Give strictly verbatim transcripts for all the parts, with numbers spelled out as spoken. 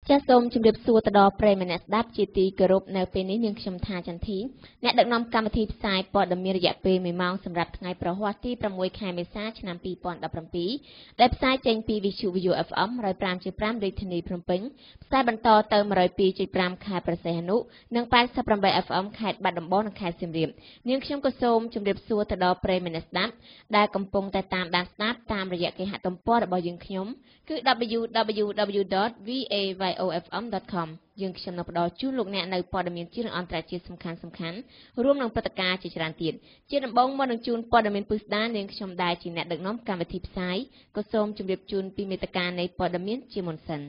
ចាសសូមជម្រាបសួរទៅដល់ប្រិយមិត្តអ្នកស្ដាប់ជាទីគោរពនៅពេលនេះនាងខ្ញុំថាចន្ទធីអ្នកដឹកនាំកម្មវិធីផ្សាយព័ត៌មានរយៈពេលមួយម៉ោងសម្រាប់ថ្ងៃប្រហ័សទីប្រាំមួយខែមេសាឆ្នាំពីរពាន់ដប់ប្រាំពីរដែលផ្សាយចេញពីវិទ្យុ VAYO เอฟ เอ็ม một không năm 5 រាជធានីភ្នំពេញផ្សាយបន្តទៅ một không hai 5 ខេត្តព្រះសីហនុនិង แปดสิบแปด เอฟ เอ็ม ខេត្តបាត់ដំបងនិងខេត្តសៀមរាបនាងខ្ញុំក៏សូมជម្រាបសួរទៅដល់ប្រិយមិត្តអ្នកស្ដាប់ដែលកំពុងតែតាមដានស្ដាប់តាមរយៈគេហទំព័ររបស់យើងខ្ញុំគឺ double-u double-u double-u ដត v a y o f m ដត com យើងខ្ញុំនឹងផ្ដល់ជូនលោកអ្នកនៅព័ត៌មានជាតិអន្តរជាតិសំខាន់សំខាន់រួមនឹងព្រឹត្តិការណ៍ជាច្រើនទៀតជាដំបូងមកនឹងជូនព័ត៌មានពិស្ដារនាងខ្ញុំដែលជាអ្នកដឹកនាំកម្មវិធីផ្សាយក៏សូមជម្រាបជូនពីមេត្តានៃព័ត៌មានជាមុនសិន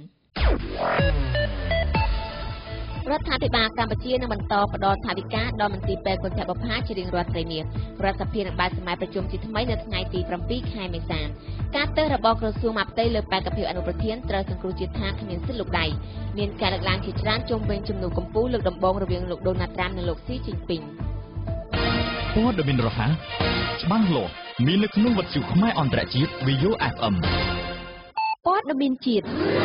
រដ្ឋាភិបាលកម្ពុជានឹងបន្តផ្ដល់ថវិកាដល់មន្ទីរពេទ្យគន្ធបុប្ផាជារៀងរាល់ត្រីមាសរដ្ឋសភានឹងបើកសម័យប្រជុំជាថ្មីនៅថ្ងៃទីប្រាំពីរខែមេសាការទើសរបស់ក្រសួងមហាផ្ទៃលើបេក្ខភាពអនុប្រធានត្រូវសង្គ្រោះជាតិថាគ្មានសិទ្ធិលុបដៃមានការលើកឡើងជាច្រើនជុំវិញជំនួបកម្ពុជាលើកដំបូងរវាងលោកដូណាល់ត្រាំនិងលោកស៊ីជីនពីងព័ត៌មានរហ័សច្បាស់លាស់មាននៅក្នុងវិទ្យុខ្មែរអន្តរជាតិ VAYO เอฟ เอ็มព័ត៌មានជាតិ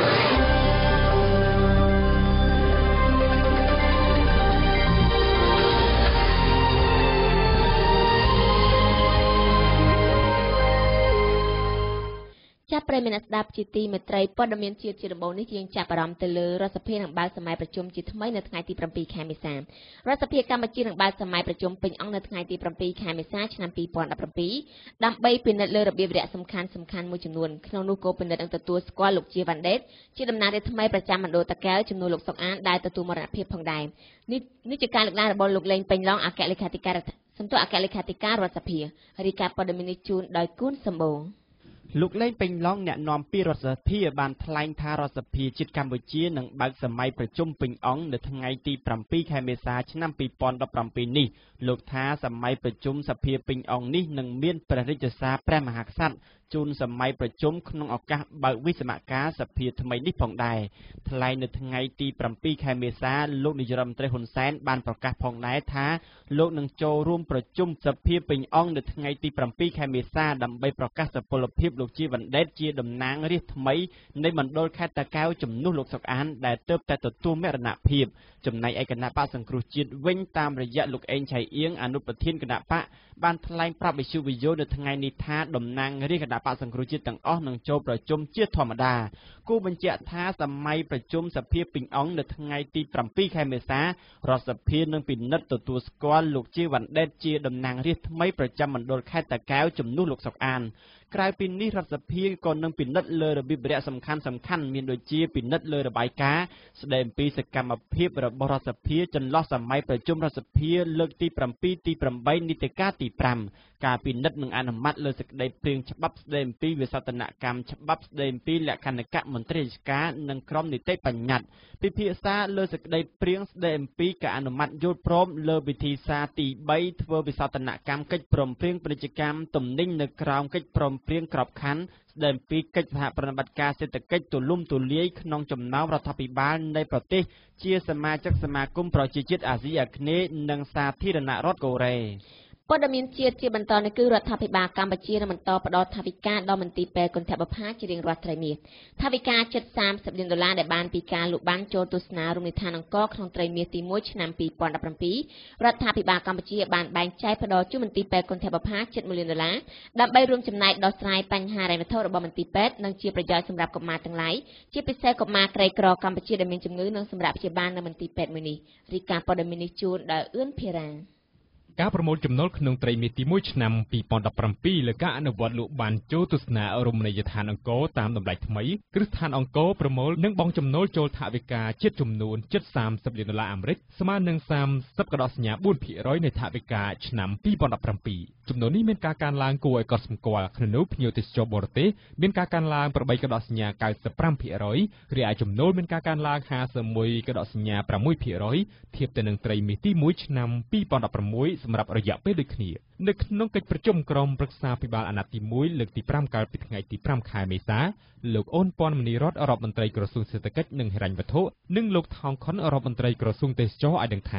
ចាប់ប្រិយមិត្តស្ដាប់ជាទីមេត្រីព័ត៌មានជាតិជាដំបូងនេះយើងចាប់អារម្មណ៍ទៅលើរដ្ឋសភានឹងបើកសម័យប្រជុំជាថ្មីនៅថ្ងៃទីប្រាំពីរខែមេសារដ្ឋសភាកម្ពុជានឹងបើកសម័យប្រជុំពេញអង្គនៅថ្ងៃទីប្រាំពីរខែមេសាឆ្នាំពីរពាន់ដប់ប្រាំពីរដើម្បីពិនិត្យលើរបៀបវគ្គសំខាន់សំខាន់មួយចំនួនក្នុងនោះក៏ពិនិត្យនឹងទទួលស្គាល់លោកជាវ៉ាន់ដេតជាតំណាងរាស្ត្រថ្មីប្រចាំមណ្ឌលតាកែវចំនួនលោកសុកអានដែលទទួលមរណភាពផងដែរនេះនេះជាការលើកឡើងរបស់លោកលេងពេញឡងអគ្គលេខាធិការសំទោសអគ្គលេខាធិការរដ្ឋសភារីកាព័ត៌មាននេះជូនដោយគូនសម្បូរលោកលេងពេញឡងអ្នកនាំពាក្យរដ្ឋសភាបានថ្លែងថារដ្ឋសភាជាតិកម្ពុជានឹងបើកសម័យប្រជុំពេញអង្គនៅថ្ងៃទីប្រាំពីរខែមេសាឆ្នាំពីរពាន់ដប់ប្រាំពីរនេះលោកថាសម័យប្រជុំសភាពេញអង្គនេះនឹងមានព្រះរាជសារព្រះមហាក្សត្រជូនសម័យប្រជុំក្នុងឱកាសបើកវិស្សមការសភាថ្មីនេះផងដែរថ្លែងនៅថ្ងៃទីប្រាំពីរខែមេសាលោកនាយរដ្ឋមន្ត្រីហ៊ុនសែនបានប្រកាសផងដែរថាលោកនឹងចូលរួមប្រជុំសភាពេញអង្គនៅថ្ងៃទីប្រាំពីរខែមេសាដើម្បីប្រកាសសុពលភាពលោកជាវ៉ាន់ដេតជាតំណាងរាស្ត្រថ្មីនៃមណ្ឌលខេត្តតាកែវជំនួសលោកសុកអានដែលទើបតែទទួលមរណភាពចំណែកឯគណៈបកសង្គ្រោះជាតិវិញតាមរយៈលោកអេងឆៃអៀងអនុប្រធានគណៈបកបានថ្លែងប្រាប់វិទ្យុ VAYO នៅថ្ងៃនេះថាតំណាងរាស្ត្រគណៈបកសង្គ្រោះជាតិទាំងអស់នឹងចូលប្រជុំជាធម្មតាគូបញ្ជាក់ថាសម័យប្រជុំសភាពេញអង្គនៅថ្ងៃទីប្រាំពីរខែមេសារដ្ឋសភានឹងពិនិត្យទទួលស្គាល់លោកជាវ៉ាន់ដេតជាតំណាងរាស្ត្រថ្មីប្រចាំមណ្ឌលខេត្តតាកែវជំនួសលោកសុកអានក្រៅពីនេះរដ្ឋសភាក៏នឹងពិនិត្យលើរបៀបវគ្គសំខាន់សំខាន់មានដូចជាពិនិត្យលើរបាយការណ៍ស្ដីអំពីសកម្មភាពរបស់រដ្ឋសភាចន្លោះសម័យប្រជុំរដ្ឋសភាលើកទីប្រាំពីរទីប្រាំបីនីតិកាលទីប្រាំការពិនិត្យនិងអនុម័តលើសេចក្តីព្រាងច្បាប់ស្ដីអំពីវិសោធនកម្មច្បាប់ស្ដីអំពីលក្ខណៈមន្ត្រីរាជការនិងក្រុមនីតិបញ្ញត្តិពិភាក្សាលើសេចក្តីព្រាងស្ដីអំពីការអនុម័តយល់ព្រមលើវិធីសារទីបីធ្វើវិសោធនកម្មកិច្ចព្រមព្រៀងពាណិជ្ជកម្មទំនិញនៅក្រោមកិច្ចព្រមព្រៀងក្របខ័ណ្ឌស្ដីអំពីកិច្ចសហប្រតិបត្តិការសេដ្ឋកិច្ចទូលំទូលាយក្នុងចំណោមរដ្ឋាភិបាលនៃប្រទេសជាសមាជិកសមាគមប្រជាជាតិអាស៊ីអាគ្នេយ៍និងសាធារណរដ្ឋកូរ៉េព័ត៌មានជាតិជាបន្តនេះគឺរដ្ឋាភិបាលកម្ពុជានឹងបន្តផ្ដល់ថវិកាដល់មន្ទីរពេទ្យគន្ធបុប្ផាជារៀងរាល់ត្រីមាសថវិកាជិតសាមសិបលានដុល្លារដែលបានពីការលក់បានចូលទស្សនារមណីយដ្ឋានអង្គរក្នុងត្រីមាសទីមួយឆ្នាំពីរពាន់ដប់ប្រាំពីររដ្ឋាភិបាលកម្ពុជាបានបែងចែកផ្ដល់ជូនមន្ទីរពេទ្យគន្ធបុប្ផាជិតមួយលានដុល្លារដើម្បីរួមចំណែកដោះស្រាយបញ្ហាហិរញ្ញវត្ថុរបស់មន្ទីរពេទ្យនិងជាប្រយោជន៍សម្រាប់កុមារទាំងឡាយជាពិសេសកុមារក្រីក្រកម្ពុជាដែលមានជំងឺនិងសម្រាប់ព្យាបាលនៅមន្ទីរពេទ្យមួយនេះរីកាព័ត៌មាននេះជូនដោយអឿនភារ៉ាការប្រមូលចំណូលក្នុងត្រីមាសទីមួយឆ្នាំពីរពាន់ដប់ប្រាំពីរលើការអនុវត្តលក់បានចូលទស្សនារមណីយដ្ឋានអង្គរតាមតម្លៃថ្មីគ្រឹះស្ថានអង្គរប្រមូលនិងបង់ចំណូលចូលថវិកាជាតិចំនួនជិតសាមសិបលានដុល្លារអាមេរិកស្មើនឹងសាមសិបកន្លះសញ្ញាបួនភាគរយនៃថវិកាឆ្នាំពីរពាន់ដប់ប្រាំពីរចំនួននេះមានការកើនឡើងគួរឲ្យកត់សម្គាល់ក្នុងនោះភ្ញៀវទេសចរបរទេសមានការកើនឡើងប្របីកន្លះសញ្ញាកៅសិបប្រាំភាគរយរីឯចំណូលមានការកើនឡើងហាសិបមួយកន្លះសញ្ញាប្រាំមួយភាគរយធៀបទៅនឹងត្រីមាសទីមួយឆ្នាំពីរពាន់ដប់ប្រាំមួយសម្រាប់រយៈពេលដូចគ្នានៅក្នុងកិច្ចប្រជុំក្រុមប្រឹក្សាភិបាលអាណត្តិទីមួយលើកទីប្រាំកាលពីថ្ងៃទីប្រាំខែមេសាលោកអូនពាន់មនីរតរដ្ឋមន្ត្រីក្រសួងសេដ្ឋកិច្ចនិងហិរញ្ញវត្ថុនិងលោកថោងខុនរដ្ឋមន្ត្រីក្រសួងទេសចរឲ្យដឹងថា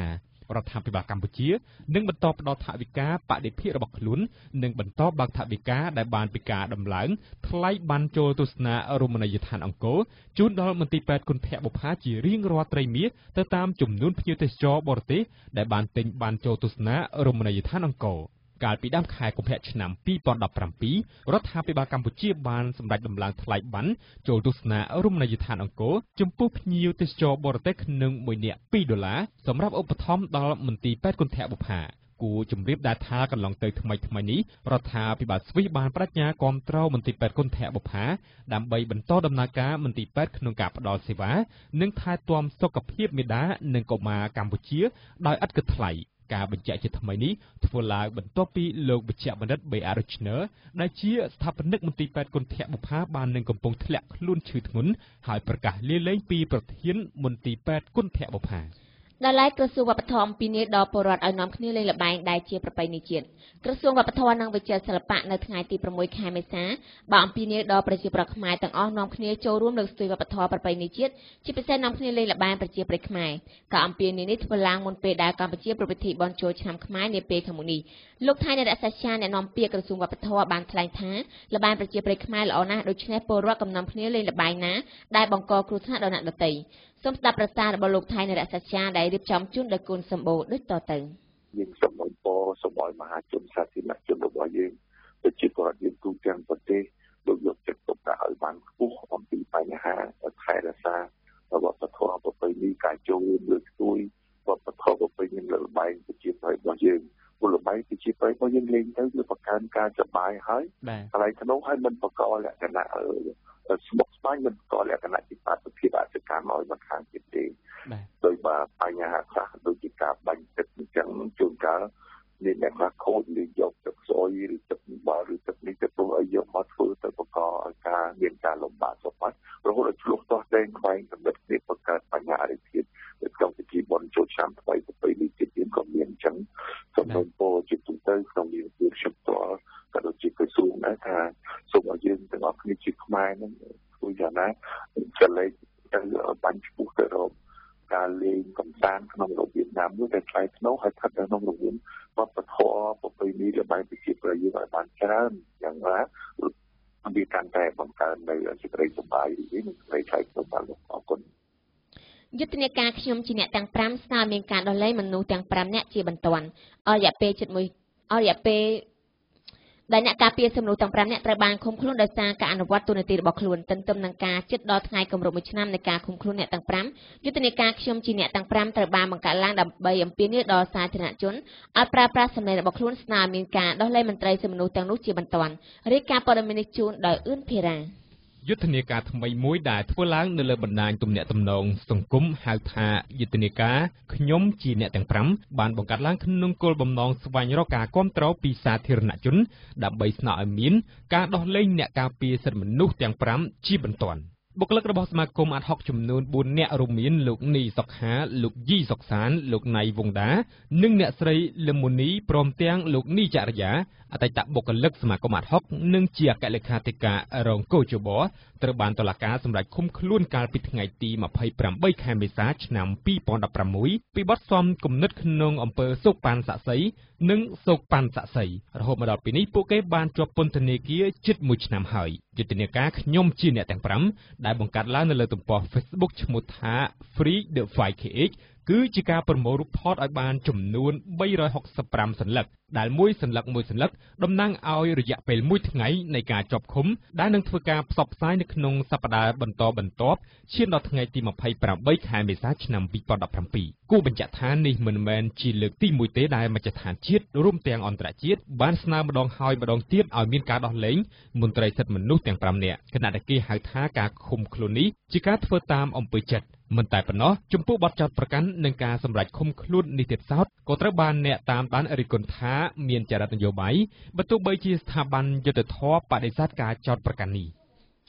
រដ្ឋាភិបាលកម្ពុជានឹងបន្តផ្តល់ថវិកាបដិភិរបស់ខ្លួននិងបន្តបើកថវិកាដែលបានពីការដំឡើងថ្លៃបានចូលទស្សនារមណីយដ្ឋានអង្គរជូនដល់មន្ទីរពេទ្យគុណភបុប្ផាជារៀងរាល់ត្រីមាសទៅតាមចំនួនភ្ញៀវទេសចរបរទេសដែលបានទិញបានចូលទស្សនារមណីយដ្ឋានអង្គរកាលពីដើមខែកុម្ភៈឆ្នាំពីរពាន់ដប់ប្រាំពីររដ្ឋាភិបាលកម្ពុជាបានសម្រេចដំឡើងថ្លៃប័ណ្ណចូលទស្សនារមណីយដ្ឋានអង្គរចំពោះភ្ញៀវទេសចរបរទេសក្នុងមួយនាក់ពីរដុល្លារសម្រាប់ឧបត្ថម្ភដល់មន្ទីរពេទ្យគុណភបុប្ផាគួរជម្រាបដែរថាកន្លងទៅថ្មីថ្មីនេះរដ្ឋាភិបាលស្វីសបានបដិញ្ញាគាំទ្រមន្ទីរពេទ្យគុណភបុប្ផាដើម្បីបន្តដំណើរការមន្ទីរពេទ្យក្នុងការផ្តល់សេវានិងថែទាំសុខភាពមាតានិងកុមារកម្ពុជាដោយឥតគិតថ្លៃការបញ្ជាក់ជាថ្មីនេះធ្វើឡើងបន្ទាប់ពីលោកវេជ្ជបណ្ឌិត បេ អារ Richner ដែលជាស្ថាបនិកមន្ទីរពេទ្យគុណភបុប្ផាបាននឹងកំពុងធ្លាក់ខ្លួនឈឺធ្ងន់ហើយប្រកាសលាលែងពីប្រធានមន្ទីរពេទ្យគុណភបុប្ផាដល់ឡែកក្រសួងវប្បធម៌អំពីនេះដល់ពលរដ្ឋឲ្យនាំគ្នាលេងល្បែងដែលជាប្រពៃណីជាតិក្រសួងវប្បធម៌និងវិចិត្រសិល្បៈនៅថ្ងៃទីប្រាំមួយខែមេសាបានអំពីនេះដល់ប្រជាប្រដ្ឋខ្មែរទាំងអស់នាំគ្នាចូលរួមលើកស្ទួយវប្បធម៌ប្រពៃណីជាតិជាពិសេសនាំគ្នាលេងល្បែងប្រជាប្រិយខ្មែរការអំពីនេះនេះធ្វើឡើងមុនពេលដែលកម្ពុជាប្រពៃពិធីបុណ្យចូលឆ្នាំខ្មែរនាពេលខាងមុខនេះលោកថៃនៃរដ្ឋសាស្ត្រាអ្នកនាំពាក្យក្រសួងវប្បធម៌បានថ្លែងថាល្បែងប្រជាប្រិយខ្មែរល្អណាស់ដូច្នេះពលរដ្ឋកំណំគ្នាលេងល្បែងណាដែលបង្កគ្រោះថ្នាក់ដល់អ្នកដទៃសូមស្ដាប់ប្រសាសន៍របស់លោកថៃនៃរដ្ឋសាស្ត្រាដែលរៀបចំជូនដោយគុណសម្បូរដូចតទៅយើងសូមអរគុណសូមឲ្យមហាជនសាធារណជនរបស់យើងប្រជាពលរដ្ឋយើងទូទាំងប្រទេសលោកយកចិត្តទុកដាក់ឲ្យបានខ្ពស់អំពីបញ្ហាថែរក្សាវប្បធម៌ប្រពៃណីការចូលរួមលើកស្ទួយវប្បធម៌ប្រពៃណីលើល្បែងប្រជាប្រិយរបស់យើងពលល្បែងប្រជាប្រិយរបស់យើងលេងទៅវាបង្កើនការសប្បាយហើយកន្លែងក្នុងហើយមិនបង្កលក្ខណៈស្មុគស្មាញមិនបង្កលក្ខណៈជាបាតុភិបអសកម្មឲ្យមកខាងទៀតទេដោយបើបញ្ហាខ្លះដូចជាការបាញ់ទឹកអញ្ចឹងជួនកាលមានអ្នកខ្លះខូចឬយកទឹកស្អុយឬទឹកបាឬទឹកនេះទៅព្រោះឲ្យយកមកធ្វើទៅបង្កឲ្យការមានការលំបាកសុខភាពរហូតដល់ឆ្លោះទាស់តែងខ្វែងកម្រិតគ្នាបង្កើតបញ្ហាអរិភាពនៅក្នុងពិធីបុណ្យចូលឆ្នាំថ្មីប្រពៃណីជាតិយើងក៏មានអញ្ចឹងសូមបងប្អូនជាទូទៅក្នុងនាមជាខ្ញុំផ្ទាល់ក៏ដូចជាក្រសួងដែរថាសូមឲ្យយើងទាំងអស់គ្នាជាខ្មែរនឹងធ្វើយ៉ាងណាចលែកទៅបាញ់ឈ្មោះទៅរកការលេងកម្សាន្តក្នុងរបៀបណាមួយដែលថ្លៃថ្នូរហើយស្ថិតនៅក្នុងរង្វង់វប្បធម៌ប្រពៃណីល្បែងប្រជាប្រិយយើងឲ្យបានច្រើនយ៉ាងណាវាកាន់តែបង្កើននៅសេចក្តីសប្បាយរីករាយនិងសេចក្តីថ្លៃថ្នូរបានអរគុណយុទ្ធនាការខ្ញុំជាអ្នកទាំងប្រាំស្នើមានការដោះលែងមនុស្សទាំងប្រាំនាក់ជាបន្ទាន់អររយៈពេលជិតមួយអររយៈពេលដែលអ្នកការពារសំណួរទាំងប្រាំនាក់ត្រូវបានឃុំខ្លួនដោយសារការអនុវត្តទូនាទីរបស់ខ្លួនទន្ទឹមនឹងការជិតដល់ថ្ងៃគម្រប់មួយឆ្នាំនៃការឃុំខ្លួនអ្នកទាំងប្រាំយុទ្ធនាការខ្ញុំជាអ្នកទាំងប្រាំត្រូវបានបង្កើតឡើងដើម្បីអំពាវនាវដល់សាធារណជនឲ្យប្រើប្រាស់សម្លេងរបស់ខ្លួនស្នើមានការដោះលែងមន្ត្រីសំណួរទាំងនោះជាបន្ទាន់រាយការណ៍ព័ត៌មាននេះជូនដោយអឿនភេរ៉ាយុទ្ធនាការថ្មីមួយដែលធ្វើឡើងនៅលើបណ្ដាញទំនាក់ទំនងសង្គមហៅថាយុទ្ធនាការខ្ញុំជាអ្នកទាំងប្រាំបានបង្កើតឡើងក្នុងគោលបំណងស្វែងរកការគាំទ្រពីសាធារណជនដើម្បីស្នើឲ្យមានការដោះលែងអ្នកការពារសិទ្ធិមនុស្សទាំងប្រាំជាបន្ទាន់បុគ្គលិករបស់សមាគមអាត់ហុកចំនួនបួននាក់រួមមានលោកនីសុខាលោកយីសុកសានលោកណៃវងដានិងអ្នកស្រីលឹមមុនីព្រមទាំងលោកនីចរិយាអតីតបុគ្គលិកសមាគមអាត់ហុកនិងជាអគ្គលេខាធិការរងកោជបត្រូវបានតុលាការសម្រេចឃុំខ្លួនកាលពីថ្ងៃទីម្ភៃប្រាំបីខែមេសាឆ្នាំពីរពាន់ដប់ប្រាំមួយពីបទសំគំនិតក្នុងអំពើសោកប៉ាន់សាក់សីនិងសោកប៉ាន់សាក់សីរហូតមកដល់ពេលនេះពួកគេបានជាប់ពន្ធនាគារជិតមួយឆ្នាំហើយយុទ្ធនាការខ្ញុំជាអ្នកទាំងប្រាំដែលបង្កើតឡើងនៅលើទំព័រ Facebook ឈ្មោះថា Free the ហ្វៃ ខេ អេច គឺជាការប្រមូលរូបថតឲ្យបានចំនួនបីរយហុកសិបប្រាំសន្លឹកដែលមួយសន្លឹកមួយសន្លឹកតំណាងឲ្យរយៈពេលមួយថ្ងៃនៃការជាប់ឃុំដែលនឹងធ្វើការផ្សព្វផ្សាយនៅក្នុងសប្តាហ៍បន្តបន្ទាប់ឈានដល់ថ្ងៃទីម្ភៃប្រាំបីខែមេសាឆ្នាំពីរពាន់ដប់ប្រាំពីរគូបញ្ជាក់ថានេះមិនមែនជាលើកទីមួយទេដែលមជ្ឈដ្ឋានជាតិរួមទាំងអន្តរជាតិបានស្នើម្ដងហើយម្ដងទៀតឲ្យមានការដោះលែងមន្ត្រីសិទ្ធិមនុស្សទាំងប្រាំនាក់ខណៈដែលគេហៅថាការឃុំខ្លួននេះជាការធ្វើតាមអំពើចិត្តមិនតែប៉ុណ្ណោះចំពោះបទចោទប្រកាន់និងការសម្រេចឃុំខ្លួននេះទៀតសោតក៏ត្រូវបានអ្នកតាមដានរិះគន់ថាមានចរិតនយោបាយបើទោះបីជាស្ថាប័នយុត្តិធម៌បដិសេធការចោទប្រកាន់នេះ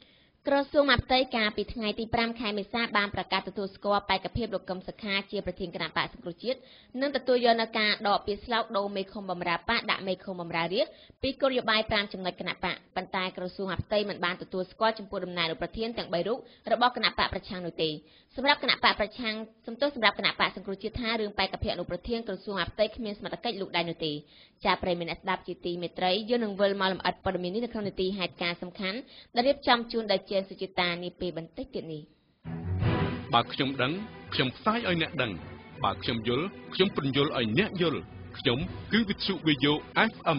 ក្រសួងមហាផ្ទៃការពីថ្ងៃទីប្រាំខែមេសាបានប្រកាសទទួលស្គាល់បេក្ខភាពលោកកឹមសុខាជាប្រធានគណៈបកសង្គ្រោះជាតិនិងទទួលយកនូវការដកពាក្យស្លោកដូរមេឃុំបម្រើបកដាក់មេឃុំបម្រើរាស្ត្រពីគោលនយោបាយប្រាំចំណុចគណៈបកប៉ុន្តែក្រសួងមហាផ្ទៃមិនបានទទួលស្គាល់ចំពោះដំណើររបស់ប្រធានទាំងបីរូបរបស់គណៈបកប្រឆាំងនោះទេសម្រាប់គណៈបកប្រឆាំងសំទោសសម្រាប់គណៈបកសង្គ្រោះជាតិថារឿងបេក្ខភាពអនុប្រធានក្រសួងមហាផ្ទៃគ្មានសមត្ថកិច្ចលោកដៃនោះទេចាប្រិយមិត្តអ្នកស្ដាប់ជាទីមេត្រីយើងនឹងវិលមកលម្អិតព័ត៌មាននេះនៅក្នុងនីតិហេតុការណ៍សំខាន់ដែលរៀបចំជូនដោយជេនសុជាតានាពេលបន្តិចទៀតនេះបើខ្ញុំដឹងខ្ញុំផ្សាយឲ្យអ្នកដឹងបើខ្ញុំយល់ខ្ញុំពន្យល់ឲ្យអ្នកយល់ខ្ញុំគឺវិទ្យុ VAYO អេហ្វ អេម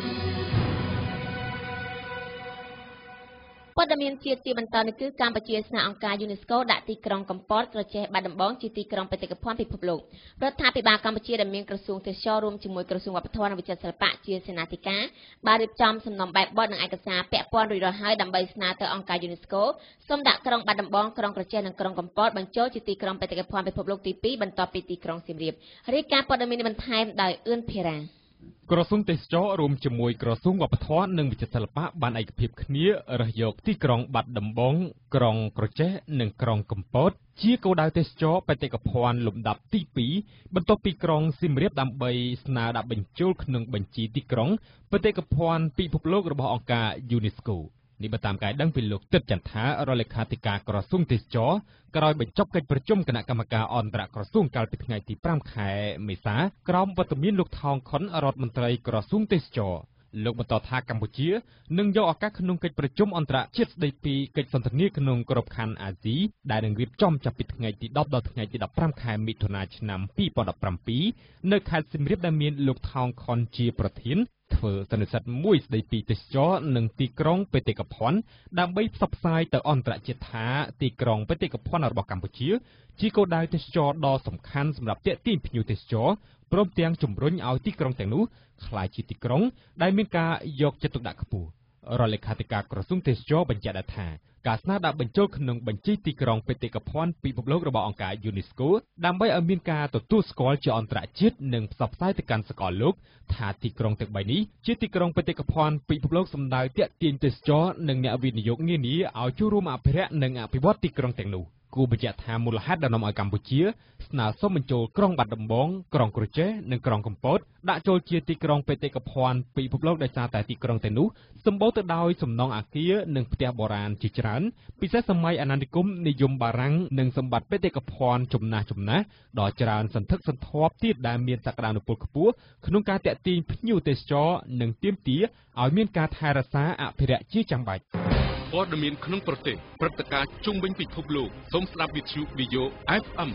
ព័ត៌មានជាតិជាបន្តនេះគឺកម្ពុជាស្នើអង្គការ UNESCO ដាក់ទីក្រុងកំពតក្រចេះបាត់ដំបងជាទីក្រុងបេតិកភណ្ឌពិភពលោករដ្ឋាភិបាលកម្ពុជាដែលមានក្រសួងទេសចររួមជាមួយក្រសួងវប្បធម៌និងវិចិត្រសិល្បៈជាសេនាធិការបានរៀបចំសំណុំបែបបទនិងឯកសារពាក់ព័ន្ធរួចរាល់ហើយដើម្បីស្នើទៅអង្គការ UNESCO សូមដាក់ក្រុងបាត់ដំបងក្រុងក្រចេះនិងក្រុងកំពតបញ្ចូលជាទីក្រុងបេតិកភណ្ឌពិភពលោកទីពីរបន្ទាប់ពីទីក្រុងសៀមរាបរាយការណ៍ព័ត៌មាននេះបន្ថែមដោយអឿនភារាក្រសួងទេសចររួមជាមួយក្រសួងវប្បធម៌និងវិចិត្រសិល្បៈបានឯកភាពគ្នារើសយកទីក្រុងបាត់ដំបងក្រុងក្រចេះនិងក្រុងកំពតជាគោលដៅទេសចរបេតិកភណ្ឌលំដាប់ទីពីរបន្ទាប់ពីក្រុងសៀមរាបដើម្បីស្នើដាក់បញ្ចូលក្នុងបញ្ជីទីក្រុងបេតិកភណ្ឌពិភពលោករបស់អង្គការ UNESCO នេះបើតាមការដឹងពីលោកទឹកចន្ទថារដ្ឋលេខាធិការក្រសួងទេសចរក្រោយបញ្ចប់កិច្ចប្រជុំគណៈកម្មការអន្តរក្រសួងកាលពីថ្ងៃទីប្រាំខែមេសាក្រោមវត្តមានលោកថោងខុនរដ្ឋមន្ត្រីក្រសួងទេសចរលោកបន្តថាកម្ពុជានឹងយកឱកាសក្នុងកិច្ចប្រជុំអន្តរជាតិស្តីពីកិច្ចសន្ទនាក្នុងក្របខ័ណ្ឌអាស៊ីដែលនឹងរៀបចំចាប់ពីថ្ងៃទីដប់ដល់ថ្ងៃទីដប់ប្រាំខែមិថុនាឆ្នាំពីរពាន់ដប់ប្រាំពីរនៅខេត្តសៀមរាបដែលមានលោកថោងខុនជាប្រធានធ្វើសន្និសីទមួយស្តីពីទេសចរនិងទីក្រុងបេតិកភណ្ឌដើម្បីផ្សព្វផ្សាយទៅអន្តរជាតិថាទីក្រុងបេតិកភណ្ឌរបស់កម្ពុជាជាគោលដៅទេសចរដ៏សំខាន់សម្រាប់ទាក់ទាញភ្ញៀវទេសចរព្រមទាំងជំរុញឲ្យទីក្រុងទាំងនោះក្លាយជាទីក្រុងដែលមានការយកចិត្តទុកដាក់ខ្ពស់រដ្ឋលេខាធិការក្រសួងទេសចរបញ្ជាក់ថាការស្នើដាក់បញ្ចូលក្នុងបញ្ជីទីក្រុងបេតិកភណ្ឌពិភពលោករបស់អង្គការ UNESCO ដើម្បីឲ្យមានការទទួលស្គាល់ជាអន្តរជាតិនិងផ្សព្វផ្សាយទៅកាន់សកលលោកថាទីក្រុងទាំងបីនេះជាទីក្រុងបេតិកភណ្ឌពិភពលោកសម្ដៅទាក់ទាញទេសចរនិងអ្នកវិនិយោគនានាឲ្យចូលរួមអភិរក្សនិងអភិវឌ្ឍទីក្រុងទាំងនោះគូបញ្ជាក់ថាមូលហេតុដែលនាំឲ្យកម្ពុជាស្នើសុំបញ្ចូលក្រុងបាត់ដំបងក្រុងក្រចេះនិងក្រុងកំពតដាក់ចូលជាទីក្រុងបេតិកភណ្ឌពិភពលោកដោយសារតែទីក្រុងទាំងនោះសម្បូរទៅដោយសំណង់អគារនិងផ្ទះបុរាណជាច្រើនពិសេសសម័យអាណានិគមនិយមបារាំងនិងសម្បត្តិបេតិកភណ្ឌចំណាស់ចំណាស់ដ៏ច្រើនសន្ធឹកសន្ធាប់ទៀតដែលមានសក្តានុពលខ្ពស់ក្នុងការទាក់ទាញភ្ញៀវទេសចរនិងទាមទារឲ្យមានការថែរក្សាអភិរក្សជាចាំបាច់ព័ត៌មានក្នុងប្រទេសព្រឹត្តិការណ៍ជុំវិញពិភពលោកសូមស្ដាប់វិទ្យុ VAYO អេហ្វ អេម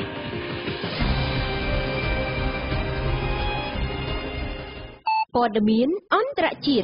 ព័ត៌មានអន្តរជាតិ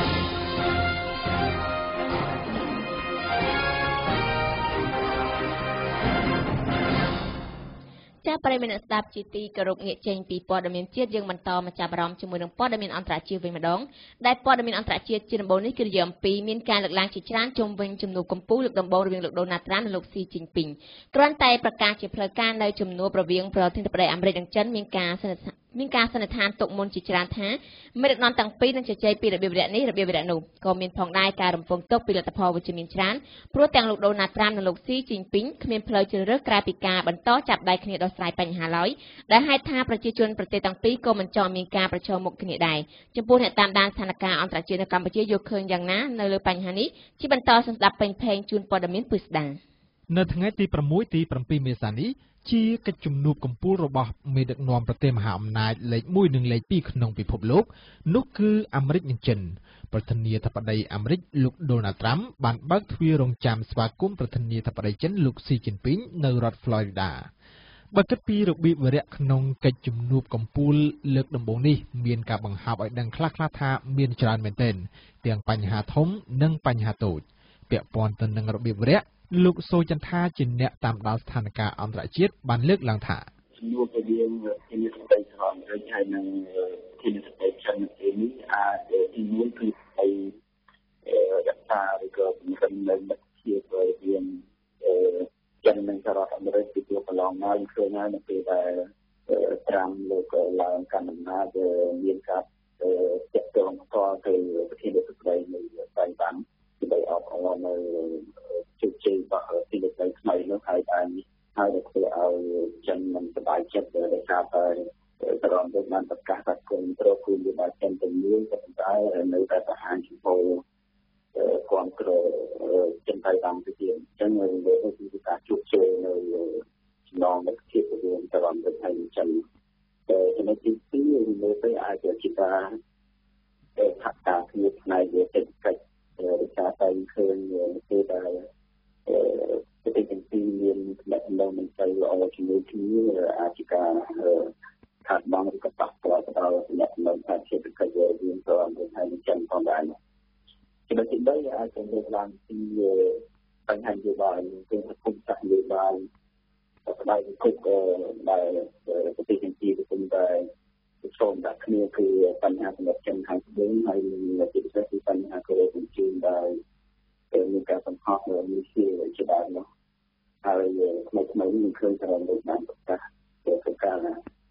ចាប់ប្រិយមិត្តស្ដាប់ជាទីគោរពងាកចេញពីព័ត៌មានជាតិយើងបន្តមកចាប់អារម្មណ៍ជាមួយនឹងព័ត៌មានអន្តរជាតិវិញម្ដងដែលព័ត៌មានអន្តរជាតិជាដំបូងនេះគឺរយៈអំពីមានការលើកឡើងជាច្រើនជុំវិញជំនួបកម្ពុជាលើកដំបូងរវាងលោកដូណាល់ត្រាំនិងលោកស៊ីជីនពីងគ្រាន់តែប្រកាសជាផ្លូវការនៅជំនួបរវាងប្រធានាធិបតីអាមេរិកនិងចិនមានការសន្និដ្ឋានមានការសន្និដ្ឋានទុកមុនជាច្រើនថាមេដឹកនាំទាំងពីរនឹងជជែកពីរបៀបរយៈនេះរបៀបរយៈនោះក៏មានផងដែរការរំពឹងទុកពីលទ្ធផលវិជ្ជមានច្រើនព្រោះទាំងលោកដូណាល់ត្រាំនិងលោកស៊ីជីនពីងគ្មានផ្លូវជ្រើសរើសក្រៅពីការបន្តចាប់ដៃគ្នាដោះស្រាយបញ្ហាឡើយដែលហេតុថាប្រជាជនប្រទេសទាំងពីរក៏មិនចង់មានការប្រឈមមុខគ្នាដែរចំពោះអ្នកតាមដានស្ថានភាពអន្តរជាតិនៅកម្ពុជាយកឃើញយ៉ាងណានៅលើបញ្ហានេះជាបន្តស្ដាប់ពេញផេងជូនព័ត៌មានពិស្ដារនៅថ្ងៃទីប្រាំទីប្រាំពីរមេសានេះជាកិច្ចជំនួបកំពូលរបស់មេដឹកនាំប្រទេសមហាអំណាចលេខមួយនិងលេខពីរក្នុងពិភពលោកនោះគឺអាមេរិកនិងចិនប្រធានាធិបតីអាមេរិកលោកដូណាល់ត្រាំបានបើកទ្វាររង់ចាំស្វាគមន៍ប្រធានាធិបតីចិនលោកស៊ីជីនពីងនៅរដ្ឋ Florida បើគិតពីរបៀបវរៈក្នុងកិច្ចជំនួបកំពូលលើកដំបូងនេះមានការបង្ហាប់ឲ្យដឹងខ្លះៗថាមានច្រើនមែនទែនទាំងបញ្ហាធំនិងបញ្ហាតូចពាក់ព័ន្ធទៅនឹងរបៀបវរៈលោកសូចន្ទថាជាអ្នកតាមដានស្ថានភាពអន្តរជាតិបានលើកឡើងថាជំនួបរវាងធានាធិបតីសហរដ្ឋអាមេរិកហើយនិងធានាធិបតីចិននេះអាចទីមួយគឺไปរក្សាឬក៏ពង្រឹងនៅមិត្តភាពរវាងចិននិងសហរដ្ឋអាមេរិកពីព្រោះកន្លងមកឃើញហើយនៅពេលដែលត្រាំលោកឡើងកាន់អំណាចមានការទាក់ទងផ្ទាល់ទៅប្រធានាធិបតីនៃតៃវ៉ាន់ដើម្បីអបអរនៅជោគជ័យរបស់ទីលដីថ្មីនោះហើយបានហើយធ្វើឲ្យចិនមិនសប្បាយចិត្តដោយសារតែត្រង់ទៅបានប្រកាសថាគុំត្រូវគូនរបស់ចិនទៅមួយក៏ប៉ុន្តែនៅតែបង្ហាញចំពោះគ្រប់គ្រងចិនថៃបានទៅទៀតអញ្ចឹងវាគឺការជោគជ័យនៅចំណងមិត្តភាពរវាងត្រង់ទៅហើយចិនតែចំណុចទីពីរមើលទៅអាចជាការថាការគ្នាផ្នែកសេដ្ឋកិច្ចដោយសារតែឃើញគេដែលប្រទេសទាំងពីរមានលក្ខណៈមិនសូវល្អជាមួយគ្នាអាចជាការខាតបង់ឬក៏ប៉ះពាល់ទៅដល់លក្ខណៈខាតសេដ្ឋកិច្ចរវាងប្រទេសថៃនិងចិនផងដែរចំណុចទីបីអាចจะលើកឡើងពីបញ្ហានយោបាយគឺសង្គមសាស្ត្រយោបាយស្ដាយគុកដែលប្រទេសទាំងពីរកំពុងតែប្រឈមដាក់គ្នាគឺបញ្ហាសម្រាប់ចិនខាងត្បូងហើយជាពិសេសគឺបញ្ហាកូរ៉េខាងជើងដែលមានការបង្ហោះមីស៊ីលជាដើមនោះហើយថ្មីថ្មីនេះឃើញថាលោកបានប្រកាសទៅការ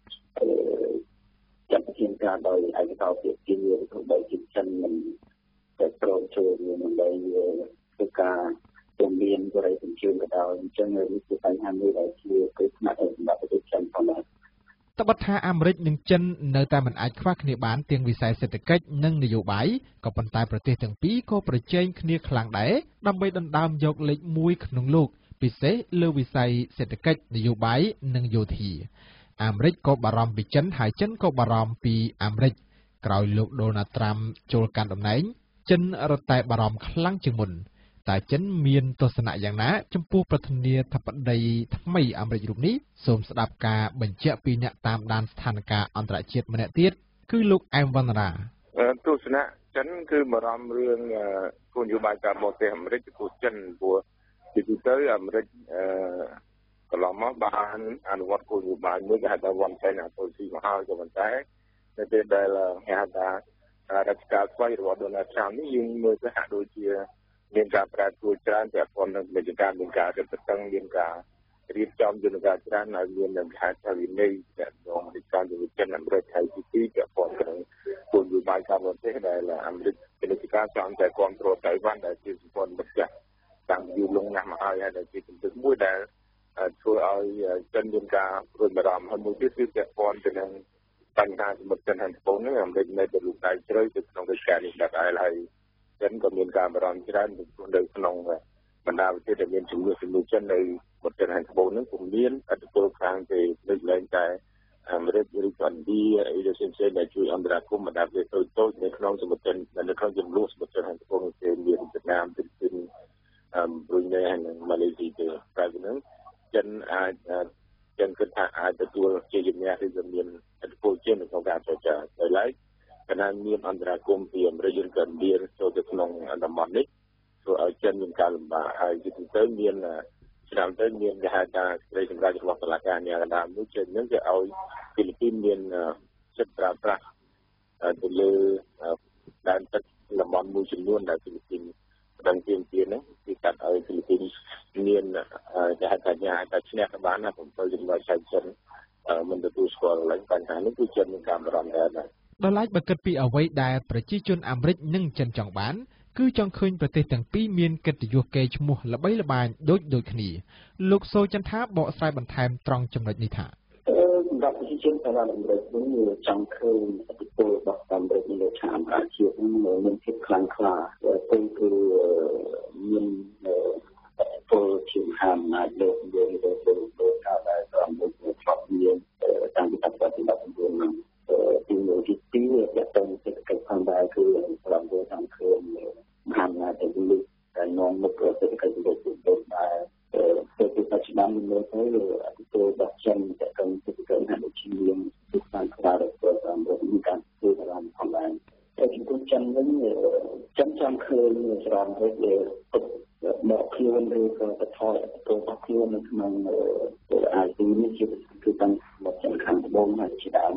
ចាត់វិធានការដោយឯកតោភាគីឬបីជាចិនមិនតែប្រមចូលនឹងបីធ្វើការជំនាញកូរ៉េខាងជើងក៏ដោយអញ្ចឹងនេះគឺបញ្ហាមួយដែលជាគ្រឹះថ្នាក់សម្រាប់ប្រទេសចិនផងដែរត្បិតថាអាមេរិកនិងចិននៅតែមិនអាចខ្វះគ្នាបានទាំងវិស័យសេដ្ឋកិច្ចនិងនយោបាយក៏ប៉ុន្តែប្រទេសទាំងពីរក៏ប្រជែងគ្នាខ្លាំងដែរដើម្បីដណ្ដើមយកលេខមួយក្នុងលោកពិសេសលើវិស័យសេដ្ឋកិច្ចនយោបាយនិងយោធាអាមេរិកក៏បារម្ភពីចិនហើយចិនក៏បារម្ភពីអាមេរិកក្រោយលោកដូណាល់ត្រាំចូលកាន់តំណែងចិនរត់តែបារម្ភខ្លាំងជាងមុនតែចិនមានទស្សនៈយ៉ាងណាចំពោះប្រធានាធិបតីថ្មីអាមេរិករូបនេះសូមស្ដាប់ការបញ្ជាក់ពីអ្នកតាមដានស្ថានភាពអន្តរជាតិម្នាក់ទៀតគឺលោកអែមវណ្ណរាទស្សនៈចិនគឺបារម្ភរឿងគោលនយោបាយការបរទេសអាមេរិកពីចិនព្រោះពីទៅអាមេរិកកន្លងមកបានអនុវត្តគោលនយោបាយមួយគេហៅថា one China policy មកហើយក៏ប៉ុន្តែនៅពេលដែលគេហៅថារដ្ឋការស្វ័យរបស់ Donald Trump នេះយើងមើលទៅហាក់ដូចជាមានការប្រែប្រួលច្រើនតែប៉ុន្តែមានការមានការរឹតបន្តឹងមានការរៀបចំយន្តការច្រើនហើយមាននឹងខេត្តវិន័យដែលក្នុងវិស័យវិចិត្រអាមេរិកហើយទីពីរពាក់ព័ន្ធនឹងគោលនយោបាយការបរទេសដែលអាមេរិកពាណិជ្ជការចង់តែគ្រប់គ្រងតៃវ៉ាន់ដែលជាសម្ព័ន្ធមិត្តចាស់តាំងយូរលង់ណាស់មកហើយហើយដែលជាគំនិតមួយដែលធ្វើឲ្យចិនមានការព្រួយបារម្ភហើយមួយទៀតគឺពាក់ព័ន្ធទៅនឹងបញ្ហាសមុទ្រចិនហើយត្បូងនេះអាមេរិកនៅតែលូកដៃជ្រៅទៅក្នុងកិច្ចការនេះដែរហើយចិនក៏មានការបារម្ភច្រើននៅក្នុងបណ្ដាប្រទេសដែលមានជំនួយជំនួយចិននៅប្រទេសខាងត្បូងហ្នឹងពុំមានឥទ្ធិពលខាងទេលើកលែងតែអាមេរិកឬក៏ឥណ្ឌាអីដែលផ្សេងៗដែលជួយអន្តរាគមន៍បណ្ដាប្រទេសតូចតូចនៅក្នុងសមុទ្រចិននៅក្នុងចំនួនសមុទ្រចិនខាងត្បូងគេមានវៀតណាមហ្វីលីពីនអឺប៊រុយណេហើយនិងម៉ាឡេស៊ីទេតែហ្នឹងចិនអាចចិនគិតថាអាចទទួលជាជំនះឬក៏មានឥទ្ធិពលជាងនៅក្នុងការចរចាដោយឡែកកណ្ដាលមានអន្តរាគមន៍ពីអាមេរិកឬក៏ឥណ្ឌាចូលទៅក្នុងតំបន់នេះធ្វើឲ្យចិនមានការលំបាកហើយជាទូទៅមានឆ្នាំទៅមានគេហៅថាសេចក្តីសម្រេចរបស់តុលាការអាជ្ញាកណ្ដាលមួយចិននឹងគេឲ្យហ្វីលីពីនមានសិទ្ធិប្រើប្រាស់ទៅលើដែនទឹកតំបន់មួយចំនួនដែលហ្វីលីពីនដឹងជាជាហ្នឹងគឺកាត់ឲ្យហ្វីលីពីនមានគេហៅថាញ៉ាតែឈ្នះទៅបានណាผมទៅចំណុចឆៃចិនមិនទទួលស្គាល់ឡើងបញ្ហានេះគឺចិនមានការបារម្ភដែរដល់ឡែកបើគិតពីអ្វីដែលប្រជាជនអាមេរិកនិងចិនចង់បានគឺចង់ឃើញប្រទេសទាំងពីរមានកិត្តិយសកេរ្តិ៍ឈ្មោះល្បីល្បាញដូចដូចគ្នាលោកសូចន្ទថាបកស្រាយបន្ថែមត្រង់ចំណុចនេះថាសម្រាប់ប្រជាជនសហរដ្ឋអាមេរិកវិញចង់ឃើញឥទ្ធិពលរបស់អាមេរិកនៅឆាកអន្តរជាតិមានភាពខ្លាំងក្លាទៅគឺមានឥទ្ធិពលជាមហាអំណាចលើយើងទៅទៅការដែលអាមេរិកឆ្លងមានតាំងពីបច្ចុប្បន្នដល់ឆ្នាំទីមួយទីពីរជាទៅសេដ្ឋកិច្ចផងដែរគឺប្រំពៃតាមឃើញមហាអំណាចទៅលើតែនាំមុខសេដ្ឋកិច្ចទៅទៅដែរទៅពីបច្ចុប្បន្នមើលទៅអតិថិជនចិនតែកឹងសេដ្ឋកិច្ចហើយជាមានទីផ្សារខ្លាំងទៅតាមរយៈការធ្វើអារម្មណ៍ផងដែរតែចំពោះចិនវិញចិនចង់ឃើញស្រង់ទៅទុកមកខ្លួនឬក៏បថយអតិថិជនរបស់ខ្លួននៅក្នុងអាស៊ីនេះជាគឺតាមមកចិនខាងត្បូងហើយជាដើម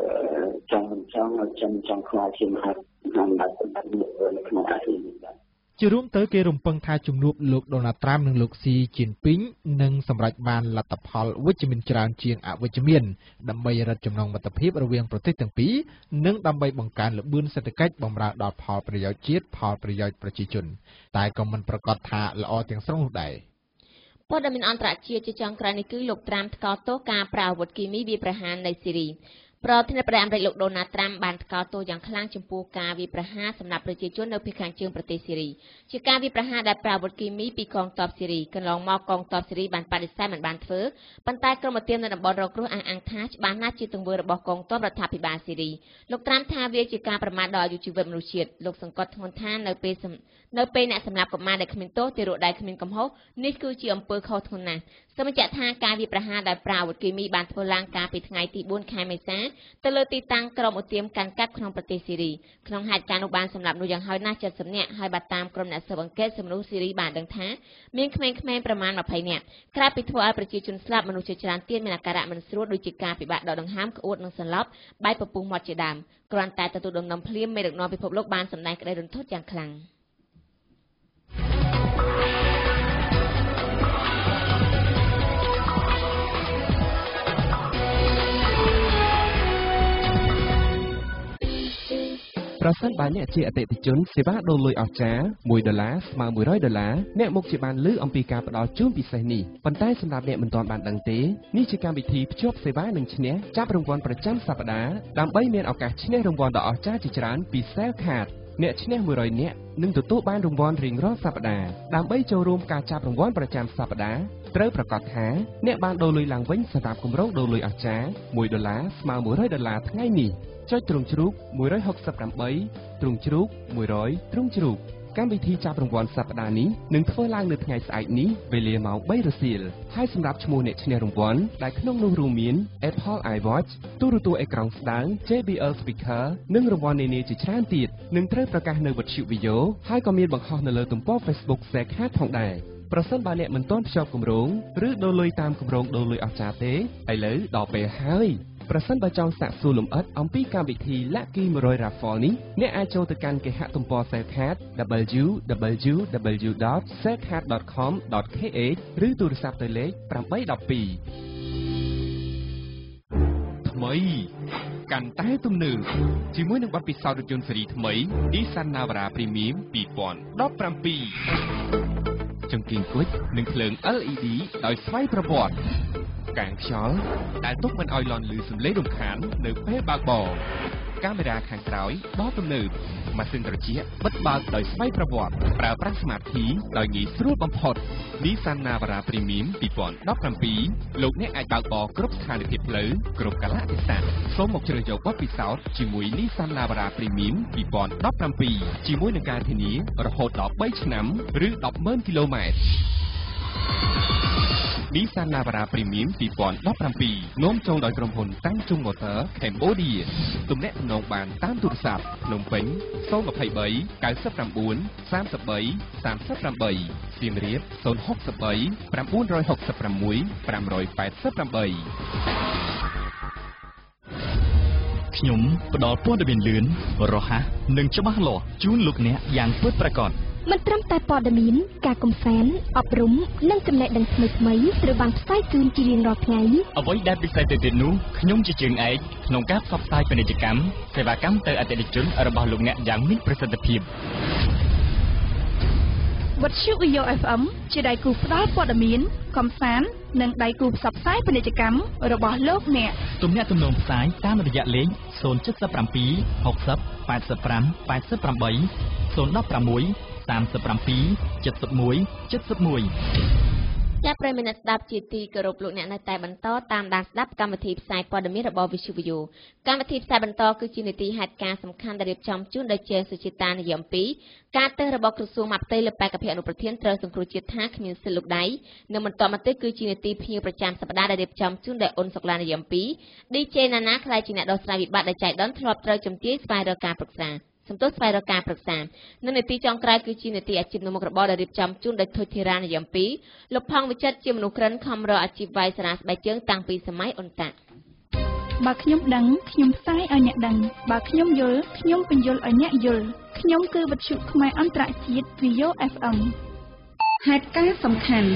ចង់មិនចង់ចិនចង់ខ្លាចជាមហាអំណាចសម្បត្តិនៅក្នុងអាស៊ីនេះដែរជារួមទៅគេរំពឹងថាជំនួបលោកដូណាល់ត្រាំនិងលោកស៊ីជីនពីងនឹងសម្រេចបានលទ្ធផលវិជ្ជមានច្រើនជាងអវិជ្ជមានដើម្បីរឹតចំណងមិត្តភាពរវាងប្រទេសទាំងពីរនិងដើម្បីបង្កើនល្បឿនសេដ្ឋកិច្ចបម្រើដល់ផលប្រយោជន៍ជាតិផលប្រយោជន៍ប្រជាជនតែក៏មិនប្រកាសថាល្អទាំងស្រុងនោះដែរព័ត៌មានអន្តរជាតិជាចុងក្រោយនេះគឺលោកត្រាំថ្កោលទោសការប្រើអាវុធគីមីវាយប្រហារនៅស៊ីរីប្រធានាធិបតីអាមេរិកលោកដូណាល់ត្រាំបានថ្កោលទោសយ៉ាងខ្លាំងចំពោះការវាយប្រហារសម្រាប់ប្រជាជននៅភាគខាងជើងប្រទេសស៊ីរីជាការវាយប្រហារដែលប្រើអាវុធគីមីពីកងទ័ពស៊ីរីកន្លងមកកងទ័ពស៊ីរីបានបដិសេធមិនបានធ្វើប៉ុន្តែក្រុមប្រទាននៅតំបន់រងគ្រោះអះអាងថាច្បាស់ណាស់ជាទង្វើរបស់កងទ័ពរដ្ឋាភិបាលស៊ីរីលោកត្រាំថាវាជាការប្រមាថដល់អាយុជីវិតមនុស្សជាតិលោកសង្កត់ធ្ងន់ថានៅពេលនៅពេលអ្នកសម្លាប់កុមារដែលគ្មានទោសទារកដែលគ្មានកំហុសនេះគឺជាអំពើខុសធ្ងន់ណាស់សូមបញ្ជាក់ថាការវាយប្រហារដោយប្រើអាវុធគីមីបានធ្វើឡើងកាលពីថ្ងៃទីបួនខែមេសាទៅលើទីតាំងក្រុមឧទាមកាន់កាប់ក្នុងប្រទេសស៊ីរីក្នុងហេតុការណ៍នោះបានសម្លាប់មនុស្សយ៉ាងហោចណាស់칠십នាក់ហើយបើតាមក្រុមអ្នកស៊ើបអង្កេតសិទ្ធិមនុស្សស៊ីរីបានដឹងថាមានក្មេងៗប្រមាណยี่สิบនាក់ក្រៅពីធ្វើឲ្យប្រជាជនស្លាប់មនុស្សជាច្រើនទៀតមានអាការៈមិនស្រួលដូចជាការពិបាកដកដង្ហើមក្អួតនិងសន្លប់បែកពពុះមាត់ជាដើមគ្រាន់តែទទួលដំណឹងភ្លាមមេដឹកនាំពិភពលោកបានសម្ដែងក្តីរន្ធត់យ៉ាងខ្លាំងប្រសិនបើអ្នកជាអតិថិជនសេវាដូរលុយអស្ចារ្យមួយដុល្លារស្មើមួយរយដុល្លារអ្នកមកជាបានលើអំពីការផ្ដល់ជូនពិសេសនេះប៉ុន្តែសម្រាប់អ្នកមិនទាន់បានដឹងទេនេះជាកម្មវិធីភ្ជាប់សេវានឹងឈ្នះចាប់រង្វាន់ប្រចាំសប្តាហ៍ដើម្បីមានឱកាសឈ្នះរង្វាន់ដ៏អស្ចារ្យជាច្រើនពី Cell Card អ្នកឈ្នះមួយរយនាក់នឹងទទួលបានរង្វាន់រៀងរាល់សប្តាហ៍ដើម្បីចូលរួមការចាប់រង្វាន់ប្រចាំសប្តាហ៍ត្រូវប្រកាសថាអ្នកបានដូរលុយឡើងវិញសម្រាប់គម្រោងដូរលុយអស្ចារ្យមួយដុល្លារស្មើមួយរយដុល្លារថ្ងៃនេះចុចទ្រង់ជ្រូកមួយរយហុកសិបប្រាំបីទ្រង់ជ្រូកមួយរយទ្រង់ជ្រូកកម្មវិធីចាប់រង្វាន់សប្តាហ៍នេះនឹងធ្វើឡើងនៅថ្ងៃស្អែកនេះវេលាម៉ោងបីរសៀលហើយសម្រាប់ឈ្មោះអ្នកឈ្នះរង្វាន់ដែលក្នុងនោះរួមមាន Apple iWatch ទូរទស្សន៍អេក្រង់ស្ដើង J B L Speaker និងរង្វាន់នានាជាច្រើនទៀតនឹងត្រូវប្រកាសនៅវិទ្យុ VAYO ហើយក៏មានបង្ហោះនៅលើទំព័រ Facebook Share Card ផងដែរប្រសិនបើអ្នកមិនទាន់ភ្ជាប់គម្រោងឬដូរលុយតាមគម្រោងដូរលុយអស្ចារ្យទេឥឡូវដល់ពេលហើយប្រសិនបើចង់សាកសួរលម្អិតអំពីកម្មវិធី Lucky one hundred Raffle នេះអ្នកអាចចូលទៅកាន់គេហទំព័រ Cell Card w w w dot cell card dot com dot k h ឬទូរស័ព្ទទៅលេខeight one twoថ្មីកាន់តែទំនើបជាមួយនឹងបទពិសោធន៍រថយន្តស៊េរីថ្មី Nissan Navara Premium two thousand seventeenចង្គៀងគុជនិងភ្លើង L E D ដោយស្វ័យប្រវត្តិកាំងខ្យល់ដែលទុកមិនឲ្យលន់ឮសំឡេងរំខាននៅពេលបើកបរកាមេរ៉ាខាងក្រោយដ៏ទំនើបម៉ាស៊ីនត្រជាក់បិទបើកដោយស្វ័យប្រវត្តិប្រើប្រាស់ Smart Key ដោយងាយស្រួលបំផុត Nissan Navara Premium two thousand seventeenលោកអ្នកអាចបើកបរគ្រប់ស្ថានភាពផ្លូវគ្រប់កាលៈទេសៈសូមមកជ្រើសយកបទពិសោធន៍ជាមួយ Nissan Navara Premium two thousand seventeenជាមួយនឹងការធានារហូតដល់threeឆ្នាំឬten thousandគីឡូម៉ែត្រNissan Navara Premium two thousand seventeenនាំចូលដោយក្រុមហ៊ុនតាំងជុង Motor Cambodia ទំនាក់ទំនងបានតាមទូរស័ព្ទភ្នំពេញzero two three nine nine three three three eightសៀមរាបzero six three nine six six five eight eight ខ្ញុំផ្ដល់ព័ត៌មានលឿនរហ័សនិងច្បាស់លាស់ជូនលោកអ្នកយ៉ាងពិតប្រាកដមិនត្រឹមតែព័ត៌មានការកំសាន្តអប់រំនិងចំណេះដឹងថ្មីៗត្រូវបានផ្សាយជូនជារៀងរាល់ថ្ងៃអ្វីដែលពិសេសទៅទៀតនោះខ្ញុំជាជើងឯកក្នុងការផ្សព្វផ្សាយពាណិជ្ជកម្មសេវាកម្មទៅអតិថិជនរបស់លោកអ្នកយ៉ាងមានប្រសិទ្ធភាពវិទ្យុ VAYO เอฟ เอ็ม ជាដៃគូផ្ដល់ព័ត៌មានកំសាន្តនិងដៃគូផ្សព្វផ្សាយពាណិជ្ជកម្មរបស់លោកអ្នកទំនាក់ទំនងផ្សាយតាមរយៈលេខzero seven seven six zero eight five eight five eight eight zero one six thirty-seven seventy-one ចាប់ប្រិយមិត្តស្ដាប់ជាទីគោរពលោកអ្នកនៅតែបន្តតាមដានស្ដាប់កម្មវិធីផ្សាយព័ត៌មានរបស់វិទ្យុ VAYO កម្មវិធីផ្សាយបន្តគឺជានីតិហេតុការណ៍សំខាន់ដែលរៀបចំជូនដោយជាសុជាតានិយមtwoការទិញរបស់ក្រសួងមហាផ្ទៃលើបេក្ខភាពអនុប្រធានត្រូវសង្គ្រោះជាតិថាគ្មានសិលលោកដៃនិងបន្តមកទៀតគឺជានីតិភ្ញៀវប្រចាំសប្តាហ៍ដែលរៀបចំជូនដោយអ៊ុនសុកឡានិយមtwo ឌី ជេ ណាណាខ្លាយជាអ្នកដោះស្រាយវិបត្តិដែលចៃដន្យធ្លាប់ត្រូវជំទាវស្វែងរកការប្រឹក្សាសំទោសស្វែងរកការប្រឹក្សានៅនីតិចុងក្រោយគឺជានីតិអាជីពនៅមុខរបរដែលរៀបចំជូនដោយធុធារានិយមtwoលោកផង់វិចិត្រជាមនុស្សក្រិនខំរកអាជីពវាយសារ៉ាស្បែកជើងតាំងពីសម័យអ៊ុនតាក់បើខ្ញុំដឹងខ្ញុំផ្សាយឲ្យអ្នកដឹងបើខ្ញុំយល់ខ្ញុំបញ្យល់ឲ្យអ្នកយល់ខ្ញុំគឺវិទ្យុខ្មែរអន្តរជាតិ វី អូ អេហ្វ អេម ហេតុការណ៍សំខាន់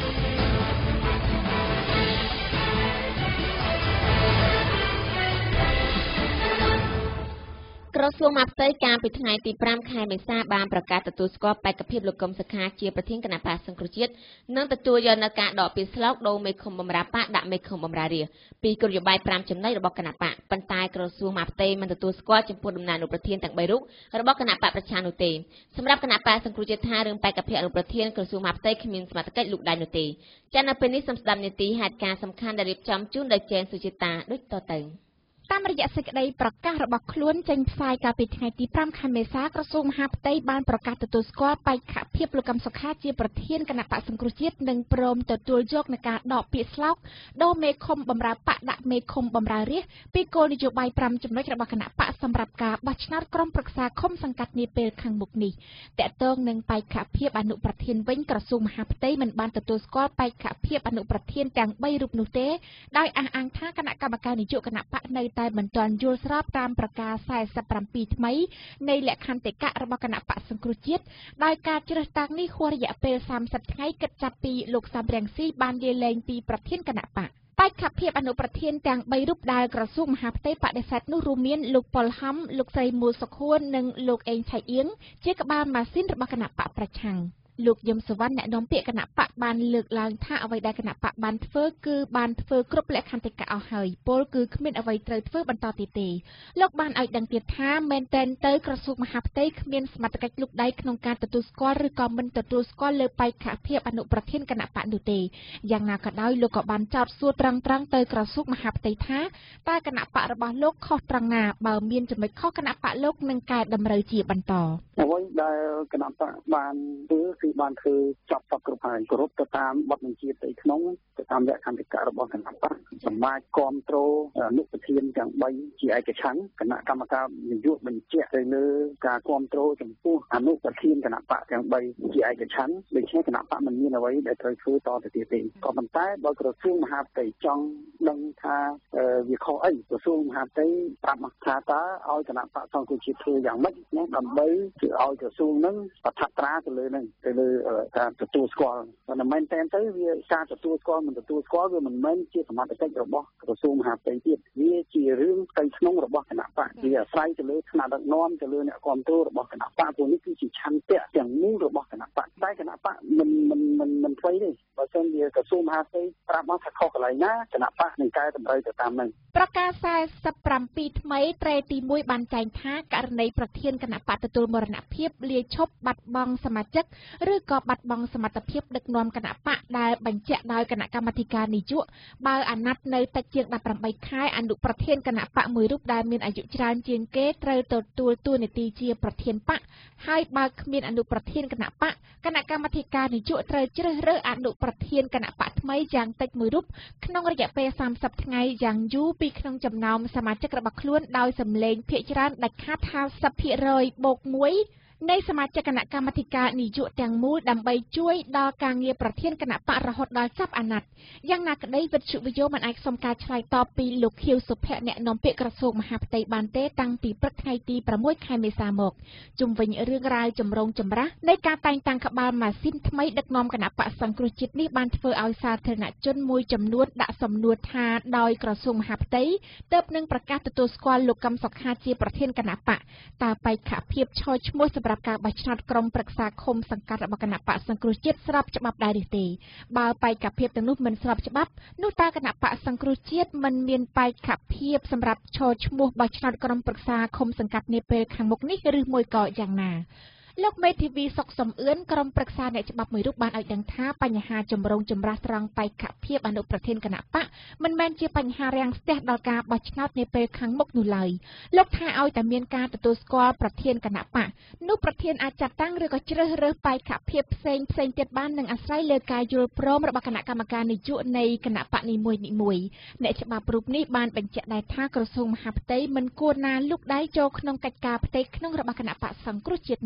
ក្រសួងមហាផ្ទៃកាលពីថ្ងៃទីប្រាំខែមេសាបានប្រកាសទទួលស្គាល់បេក្ខភាពលោកកឹមសុខាជាប្រធានគណៈបក្សសង្គ្រោះជាតិនិងទទួលយកនូវការដកពាក្យស្លោកដូរមេឃុំបម្រើបកដាក់មេឃុំបម្រើរាស្ត្រពីគោលនយោបាយប្រាំចំណុចរបស់គណៈបកប៉ុន្តែក្រសួងមហាផ្ទៃមិនទទួលស្គាល់ចំពោះដំណើរអនុប្រធានទាំងបីរូបរបស់គណៈបកប្រឆាំងនោះទេសម្រាប់គណៈបកសង្គ្រោះជាតិថារឿងបេក្ខភាពអនុប្រធានក្រសួងមហាផ្ទៃគ្មានសមត្ថកិច្ចលូកដៃនោះទេចា៎នៅពេលនេះសូមស្ដាប់នីតិហេតុការណ៍សំខាន់ដែលរៀបចំជូនដោយចេនសុជាតាដូចតទៅតាមរយៈសេចក្តីប្រកាសរបស់ខ្លួនចេញផ្សាយកាលពីថ្ងៃទីប្រាំខែមេសាក្រសួងមហាផ្ទៃបានប្រកាសទទួលស្គាល់បេក្ខភាពលោកកឹមសុខាជាប្រធានគណៈបក្សសង្គ្រោះជាតិនិងព្រមទទួលយកនឹងការដកពាក្យស្លោកដូរមេឃុំបម្រើបកដាក់មេឃុំបម្រើរាស្ត្រពីគោលនយោបាយប្រាំចំណុចរបស់គណៈបក្សសម្រាប់ការបោះឆ្នោតក្រុមប្រឹក្សាឃុំសង្កាត់នាពេលខាងមុខនេះតកតងនឹងបេក្ខភាពអនុប្រធានវិញក្រសួងមហាផ្ទៃមិនបានទទួលស្គាល់បេក្ខភាពអនុប្រធានទាំងបីរូបនោះទេដោយអះអាងថាគណៈកម្មការនយោបាយគណៈបក្សនៅតែមិនទាន់យល់ស្របតាមប្រការសែសិបប្រាំពីរថ្មីនៃលក្ខន្តិកៈរបស់គណៈបក្សសង្គ្រោះជាតិដោយការជ្រើសតាំងនេះហួសរយៈពេលសាមសិបថ្ងៃគិតចាប់ពីលោកសំរងស៊ីបានលាលែងពីប្រធានគណៈបក្សបេក្ខភាពអនុប្រធានទាំងបីរូបដែលក្រសួងមហាផ្ទៃបដិសេធនោះរួមមានលោកប៉ុលហំលោកស្រីមូសុខួននិងលោកអេងឆៃអៀងជាក្បាលម៉ាស៊ីនរបស់គណៈបក្សប្រឆាំងលោកយឹមសវណ្ណអ្នកនាំពាក្យគណៈបកបានលើកឡើងថាអ្វីដែលគណៈបកបានធ្វើគឺបានធ្វើគ្រប់លក្ខន្តិកៈអស់ហើយពលគឺគ្មានអ្វីត្រូវធ្វើបន្តទៀតទេលោកបានឲ្យដឹងទៀតថាមែនតែនទៅក្រសួងមហាផ្ទៃគ្មានសមត្ថកិច្ចលុបដៃក្នុងការទទួលស្គាល់ឬក៏មិនទទួលស្គាល់លើបេក្ខភាពអនុប្រធានគណៈបកនោះទេយ៉ាងណាក៏ដោយលោកក៏បានចោទសួរត្រង់ត្រង់ទៅក្រសួងមហាផ្ទៃថាតើគណៈបករបស់លោកខុសត្រង់ណាបើមានចំណុចខុសគណៈបកលោកនឹងកែតម្រូវជាបន្តអ្វីដែលគណៈបកបានធ្វើគឺបានធ្វើចប់សពគ្រប់ហើយគោរពទៅតាមបទបញ្ជាផ្ទៃក្នុងទៅតាមលក្ខន្តិកៈរបស់គណៈបកសម្រាប់គ្រប់គ្រងអនុប្រធានទាំងបីជាឯកច្ឆន្ទគណៈកម្មការនយោបាយបញ្ជាក់ទៅលើការគ្រប់គ្រងចំពោះអនុប្រធានគណៈបកទាំងបីជាឯកច្ឆន្ទដូច្នេះគណៈបកមិនមានអ្វីដែលត្រូវធ្វើតទៅទៀតទេក៏ប៉ុន្តែបើក្រសួងមហាផ្ទៃចង់ដឹងថាវាខុសអីក្រសួងមហាផ្ទៃប្រាប់ថាតើឲ្យគណៈបកសង្គ្រោះជាតិធ្វើយ៉ាងម៉េចណាដើម្បីឲ្យក្រសួងនឹងប្រថាប់ត្រាទៅលើនឹងទៅលើការទទួលស្គាល់មិនមែនតែទៅវាការទទួលស្គាល់មិនទទួលស្គាល់វាមិនមែនជាសមត្ថកិច្ចរបស់ក្រសួងមហាផ្ទៃទៀតវាជារឿងផ្ទៃក្នុងរបស់គណៈបកវាអាស្រ័យទៅលើថ្នាក់ដឹកនាំទៅលើអ្នកគ្រប់គ្រងរបស់គណៈបកព្រោះនេះគឺជាឆន្ទៈទាំងមូលរបស់គណៈបកតែគណៈបកមិនមិនមិនមិនធ្វើទេបើមិនវាក្រសួងមហាផ្ទៃប្រាប់មកថាខុសកន្លែងណាគណៈបកនឹងកែតម្រូវទៅតាមនឹងប្រកាសសែសិបប្រាំពីរថ្មីត្រេទីមួយបានចែងថាករណីប្រធានគណៈបកទទួលមរណភាពលាឈប់បាត់បង់សមាជិកឬក៏បាត់បង់សមត្ថភាពដឹកនាំគណៈបកដែលបញ្ជាក់ដោយគណៈកម្មាធិការនយោបាយបើអាណត្តិនៅតិចជាងដប់ប្រាំបីខែអនុប្រធានគណៈបកមួយរូបដែលមានអាយុច្រើនជាងគេត្រូវទទួលតួនាទីជាប្រធានបកហើយបើគ្មានអនុប្រធានគណៈបកគណៈកម្មាធិការនយោបាយត្រូវជ្រើសរើសអនុប្រធានគណៈបកថ្មីយ៉ាងតិចមួយរូបក្នុងរយៈពេលសាមសិបថ្ងៃយ៉ាងយូរពីក្នុងចំណោមសមាជិករបស់ខ្លួនដោយសម្លេងភាគច្រើនដាច់ខាតហាសិបភាគរយបូកមួយនៃសមាជិកគណៈកម្មាធិការនយោបាយទាំងមូលដើម្បីជួយដល់ការងារប្រធានគណៈបករហូតដល់ចាប់អាណត្តិយ៉ាងណាក្តីវិទ្យុវិទ្យុមិនអាចសុំការឆ្លើយតបពីលោកខៀវសុភ័ក្រអ្នកនាំពាក្យក្រសួងមហាផ្ទៃបានទេតាំងពីព្រឹកថ្ងៃទីប្រាំមួយខែមេសាមកជុំវិញរឿងរ៉ាវចម្រូងចម្រាសនៃការតែងតាំងក្បាលម៉ាស៊ីនថ្មីដឹកនាំគណៈបកសង្គ្រោះជាតិនេះបានធ្វើឲ្យសាធារណជនមួយចំនួនដាក់សំណួរថាដោយក្រសួងមហាផ្ទៃទើបនឹងប្រកាសទទួលស្គាល់លោកកឹមសុខាជាប្រធានគណៈបកតើបេក្ខភាពឆោឈ្មោះសម្រាប់ការបោះឆ្នោតក្រុមប្រឹក្សាឃុំសង្កាត់របស់គណៈបកសង្គ្រោះជាតិស្របច្បាប់ដែរឬទេបើបេក្ខភាពទាំងនោះមិនស្របច្បាប់នោះតើគណៈបកសង្គ្រោះជាតិមិនមានបេក្ខភាពសម្រាប់ឆោឈ្មោះបោះឆ្នោតក្រុមប្រឹក្សាឃុំសង្កាត់នាពេលខាងមុខនេះឬមួយក៏យ៉ាងណាលោកមេធាវីសុកសំអឿនក្រុមប្រឹក្សាអ្នកច្បាប់មួយរូបបានឲ្យដឹងថាបញ្ហាចម្រូងចម្រាសត្រង់បេក្ខភាពអនុប្រធានគណៈបកមិនមែនជាបញ្ហារាំងស្ទះដល់ការបោះឆ្នោតនាពេលខាងមុខនោះឡើយលោកថាឲ្យតែមានការទទួលស្គាល់ប្រធានគណៈបកនោះប្រធានអាចចាត់តាំងឬក៏ជ្រើសរើសបេក្ខភាពផ្សេងផ្សេងទៀតបាននឹងអាស្រ័យលើការយល់ព្រមរបស់គណៈកម្មការនយោបាយនៃគណៈបកនីមួយនីមួយអ្នកច្បាប់រូបនេះបានបញ្ជាក់ដែរថាក្រសួងមហាផ្ទៃមិនគួរណាលូកដៃចូលក្នុងកិច្ចការផ្ទៃក្នុងរបស់គណៈបកសង្គ្រោះជាតិនោះទេ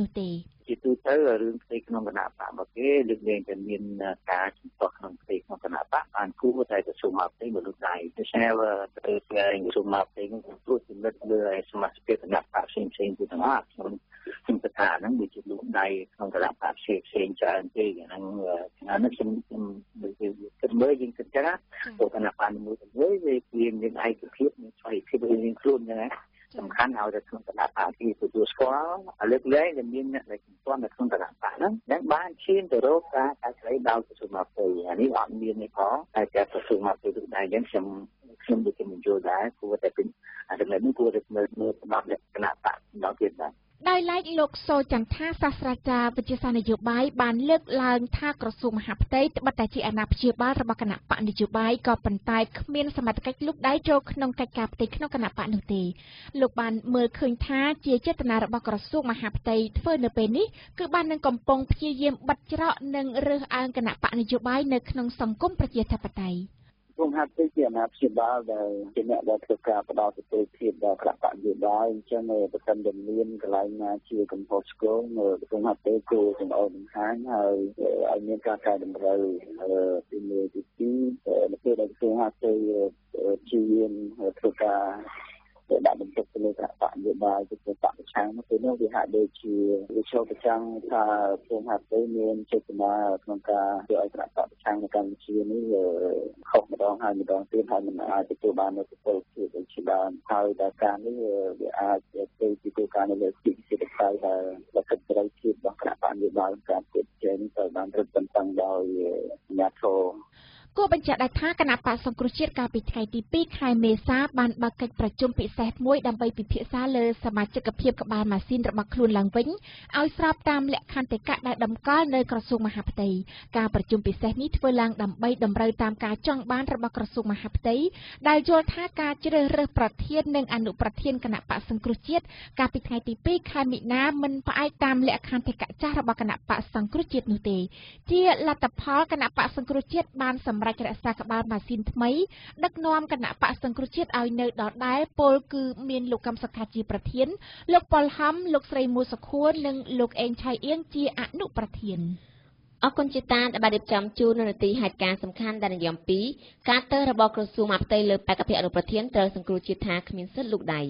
ជាទូទៅរឿងផ្ទៃក្នុងគណៈបកមកគេលើកលែងតែមានការជំទាស់ក្នុងផ្ទៃក្នុងគណៈបកបានគូតែក្រសួងមហាផ្ទៃមនុស្សដៃដូច្នេះទៅក្រសួងមហាផ្ទៃនឹងត្រួតពិនិត្យលើសមាជិកគណៈបកផ្សេងផ្សេងទៅទាំងអស់ខ្ញុំខ្ញុំគិតថាហ្នឹងវាជាលូកដៃក្នុងគណៈបកផ្សេងផ្សេងច្រើនទេហ្នឹងហ្នឹងខ្ញុំខ្ញុំគិតមើលយើងគិតចឹងណាទៅគណៈបកមួយទៅមួយវាមានឯកភាពមានស្វ័យភាពរៀងខ្លួនចឹងណាសំខាន់ឲ្យតែក្នុងគណៈបកទីទទួលស្គាល់លើកលែងដែលមានអ្នកដែលជំទាស់នៅក្នុងគណៈបកហ្នឹងហ្នឹងបានឈានទៅរកការការឆ្លៃដល់ក្រសួងមហាផ្ទៃអានេះអត់មានទេផងតែការក្រសួងមហាផ្ទៃដូចដែរអញ្ចឹងខ្ញុំខ្ញុំដូចជាមិនយល់ដែរគួរតែពេញអាចំណុចនេះគួរតែមើលមើលសម្រាប់លក្ខណៈបកដល់ទៀតដែរដោយឡែកលោកសូចន្ទថាសាស្ត្រាចារ្យវិទ្យាសាស្ត្រនយោបាយបានលើកឡើងថាក្រសួងមហាផ្ទៃត្បិតតែជាអាណាព្យាបាលរបស់គណៈបកនយោបាយក៏ប៉ុន្តែគ្មានសមត្ថកិច្ចលុបដៃចូលក្នុងកិច្ចការផ្ទៃក្នុងគណៈបកនោះទេលោកបានមើលឃើញថាជាចេតនារបស់ក្រសួងមហាផ្ទៃធ្វើនៅពេលនេះគឺបាននឹងកំពុងព្យាយាមបិទច្រកនិងរើសអើងគណៈបកនយោបាយនៅក្នុងសង្គមប្រជាធិបតេយ្យខ្ញុំហាក់ដូចជាអាណាព្យាបាលដែលជាអ្នកដែលធ្វើការផ្ដល់ទទួលភាពដល់គណៈបកនយោបាយអញ្ចឹងប្រសិនបើមានកន្លែងណាជាកំហុសឆ្គងខ្ញុំហាក់ទេគួរចំអកបង្ហាញហើយឲ្យមានការកែតម្រូវពីមួយទីពីរនៅពេលដែលខ្ញុំហាក់ទេជាយាមធ្វើការដាក់បន្ទុកទៅលើគណៈបកនយោបាយទៅបកប្រឆាំងនោះពេលនោះវាហាក់ដូចជាវាចូលប្រចាំងថាខ្ញុំហាក់ទៅមានចេតនាក្នុងការធ្វើឲ្យគណៈបកប្រឆាំងនៅកម្ពុជានេះខុសម្ដងហើយម្ដងទៀតហើយមិនអាចទទួលបាននូវពលភាពដូចជាដើមហើយដល់ការនេះវាអាចទៅពីគោលការណ៍នៅលើសិទ្ធិសេរីភាពដែលដែលគិតត្រូវភាពរបស់គណៈបកនយោបាយការពិតចេញទៅបានរឹតបន្តឹងដោយអាជ្ញាធរគួរបញ្ជាក់ដែរថាគណៈបកសង្គ្រោះជាតិកាលពីថ្ងៃទីពីរខែមេសាបានបើកកិច្ចប្រជុំពិសេសមួយដើម្បីពិភាក្សាលើសមាជិកភាពក្បាលម៉ាស៊ីនរបស់ខ្លួនឡើងវិញឲ្យស្របតាមលក្ខន្តិកៈដែលតម្កល់នៅក្រសួងមហាផ្ទៃការប្រជុំពិសេសនេះធ្វើឡើងដើម្បីតម្រូវតាមការចង់បានរបស់ក្រសួងមហាផ្ទៃដែលយល់ថាការជ្រើសរើសប្រធាននិងអនុប្រធានគណៈបកសង្គ្រោះជាតិកាលពីថ្ងៃទីពីរខែមិនិនាមិនផ្អែកតាមលក្ខន្តិកៈចាស់របស់គណៈបកសង្គ្រោះជាតិនោះទេជាលទ្ធផលគណៈបកសង្គ្រោះជាតិបានសម្រេចរក្សាក្បាលម៉ាស៊ីនថ្មីដឹកនាំគណៈបកសង្គ្រោះជាតិឲ្យនៅដដែលពលគឺមានលោកកឹមសុខាជាប្រធានលោកប៉ុលហំលោកស្រីមួសុខួរនិងលោកអេងឆៃអៀងជាអនុប្រធានអរគុណជាតាដែលបានរៀបចំជូននៅនីតិហេតុការណ៍សំខាន់ដែលនិយមពីរការទៅរបស់ក្រសួងមហាផ្ទៃលើបេក្ខភាពអនុប្រធានត្រូវសង្គ្រោះជាតិថាគ្មានសិទ្ធិលូកដៃ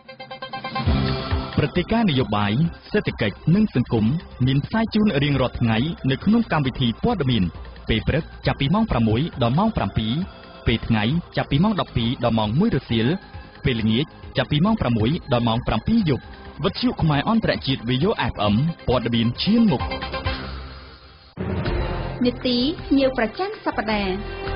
ព្រឹត្តិការណ៍នយោបាយសេដ្ឋកិច្ចនិងសង្គមមានផ្សាយជូនរៀងរាល់ថ្ងៃនៅក្នុងកម្មវិធីព័ត៌មានពេលព្រឹកចាប់ពីម៉ោងប្រាំមួយដល់ម៉ោងប្រាំពីរពេលថ្ងៃចាប់ពីម៉ោងដប់ពីរដល់ម៉ោងមួយរសៀលពេលល្ងាចចាប់ពីម៉ោងប្រាំមួយដល់ម៉ោងប្រាំពីរយប់វិទ្យុខ្មែរអន្តរជាតិ វី អូ អេฟ អឹម ព័ត៌មានឈានមុខនីតិភ្ញៀវប្រចាំសប្តាហ៍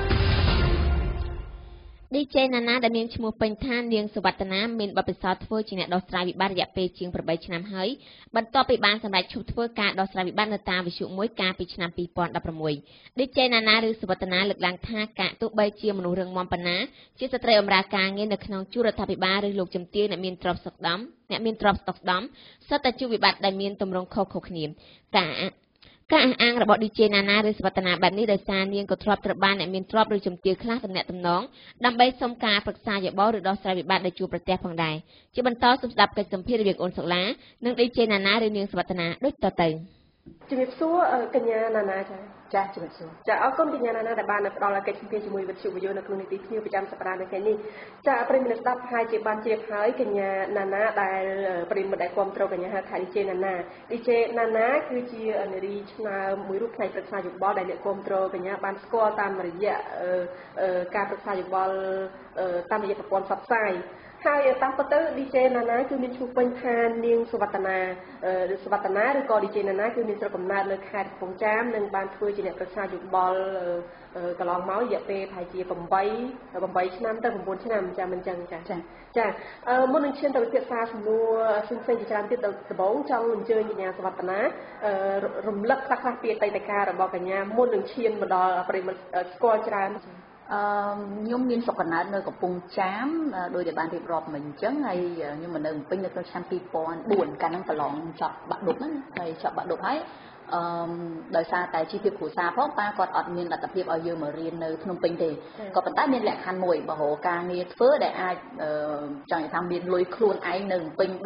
ឌី เจ ណាណាដែលមានឈ្មោះពេញថានាងសុវត្តនាមានបទពិសោធន៍ធ្វើជាអ្នកដោះស្រាយវិបត្តិរយៈពេលជាងប្រាំបីឆ្នាំហើយបន្ទាប់ពីបានសម្រេចឈប់ធ្វើការដោះស្រាយវិបត្តិនៅតាមវិទ្យុមួយកាលពីឆ្នាំពីរពាន់ដប់ប្រាំមួយ ឌី เจ ណាណាឬសុវត្តនាលើកឡើងថាការទោះបីជាមនុស្សរឹងមាំប៉ុណ្ណាជាស្ត្រីបម្រើការងារនៅក្នុងជួររដ្ឋាភិបាលឬលោកជំទាវអ្នកមានទ្រព្យស្តុកស្ដំអ្នកមានទ្រព្យស្តុកស្ដំសុទ្ធតែជួបវិបត្តិដែលមានទម្រង់ខុសៗគ្នាការការអះអាងរបស់ ឌី เจ ណាណាឬសុវត្តនាបែបនេះដោយសារនាងក៏ធ្លាប់ត្រូវបានអ្នកមានទ្រព្យឬជំទាវខ្លះទំនាក់ទំនងដើម្បីសុំការប្រឹក្សាយោបល់ឬដោះស្រាយវិបត្តិដែលជួបប្រទះផងដែរជាបន្តសូមស្ដាប់កិច្ចសម្ភាសន៍រវាងអូនសុឡានិង ឌី เจ ណាណាឬនាងសុវត្តនាដូចតទៅជំរាបសួរកញ្ញាណាណាចាចាជំរាបសួរចាអរគុណកញ្ញាណាណាដែលបានផ្ដល់កិច្ចសម្ភាសន៍ជាមួយវិទ្យុវីយ៉ូនៅក្នុងនីតិភ្ញៀវប្រចាំសប្តាហ៍នៅថ្ងៃនេះចាប្រិយមិត្តស្ដាប់ហើយជាបានជ្រាបហើយកញ្ញាណាណាដែលប្រិយមិត្តដែលគ្រប់គ្រងកញ្ញាហៅថា ឌី เจ ណាណា ឌី เจ ណាណាគឺជានារីឆ្នើមមួយរូបផ្នែកប្រឹក្សាយោបល់ដែលអ្នកគ្រប់គ្រងកញ្ញាបានស្គាល់តាមរយៈការប្រឹក្សាយោបល់តាមរយៈប្រព័ន្ធផ្សព្វផ្សាយហើយតាមពិតទៅ ឌី เจ ណាណាគឺមានឈ្មោះពេញថានាងសុវត្តនាឬសុវត្តនាឬក៏ ឌី เจ ណាណាគឺមានស្រុកកំណើតនៅខេត្តកំពង់ចាមនិងបានធ្វើជាអ្នកប្រឹក្សាយោបល់កន្លងមករយៈពេលប្រហែលជា8ឆ្នាំទៅ9ឆ្នាំចាមិនចឹងចាចាចាមុននឹងឈានទៅពិភាក្សាសំណួរផ្សេងៗជាច្រើនទៀតដំបូងចង់អញ្ជើញកញ្ញាសុវត្តនារំលឹកខ្លះៗពីអតីតកាលរបស់កញ្ញាមុននឹងឈានមកដល់ប្រិយមិត្តស្គាល់ច្រើនអឺខ្ញុំមានស្រុកកំណើតនៅកំពង់ចាមដោយដែលបានរៀបរាប់មិញអញ្ចឹងហើយខ្ញុំមកនៅភ្នំពេញនៅក្នុងឆ្នាំពីរពាន់បួនកាលហ្នឹងប្រឡងចប់បាក់ឌុបហ្នឹងហើយចប់បាក់ឌុបហើយអឺដោយសារតែជីវភាពគ្រួសារផងប៉ាគាត់អត់មានលទ្ធភាពឲ្យយើងមករៀននៅភ្នំពេញទេក៏ប៉ុន្តែមានលក្ខខណ្ឌមួយបើរកការងារធ្វើដែលអាចចង់និយាយថាមានលុយខ្លួនឯងនៅភ្នំពេញបាន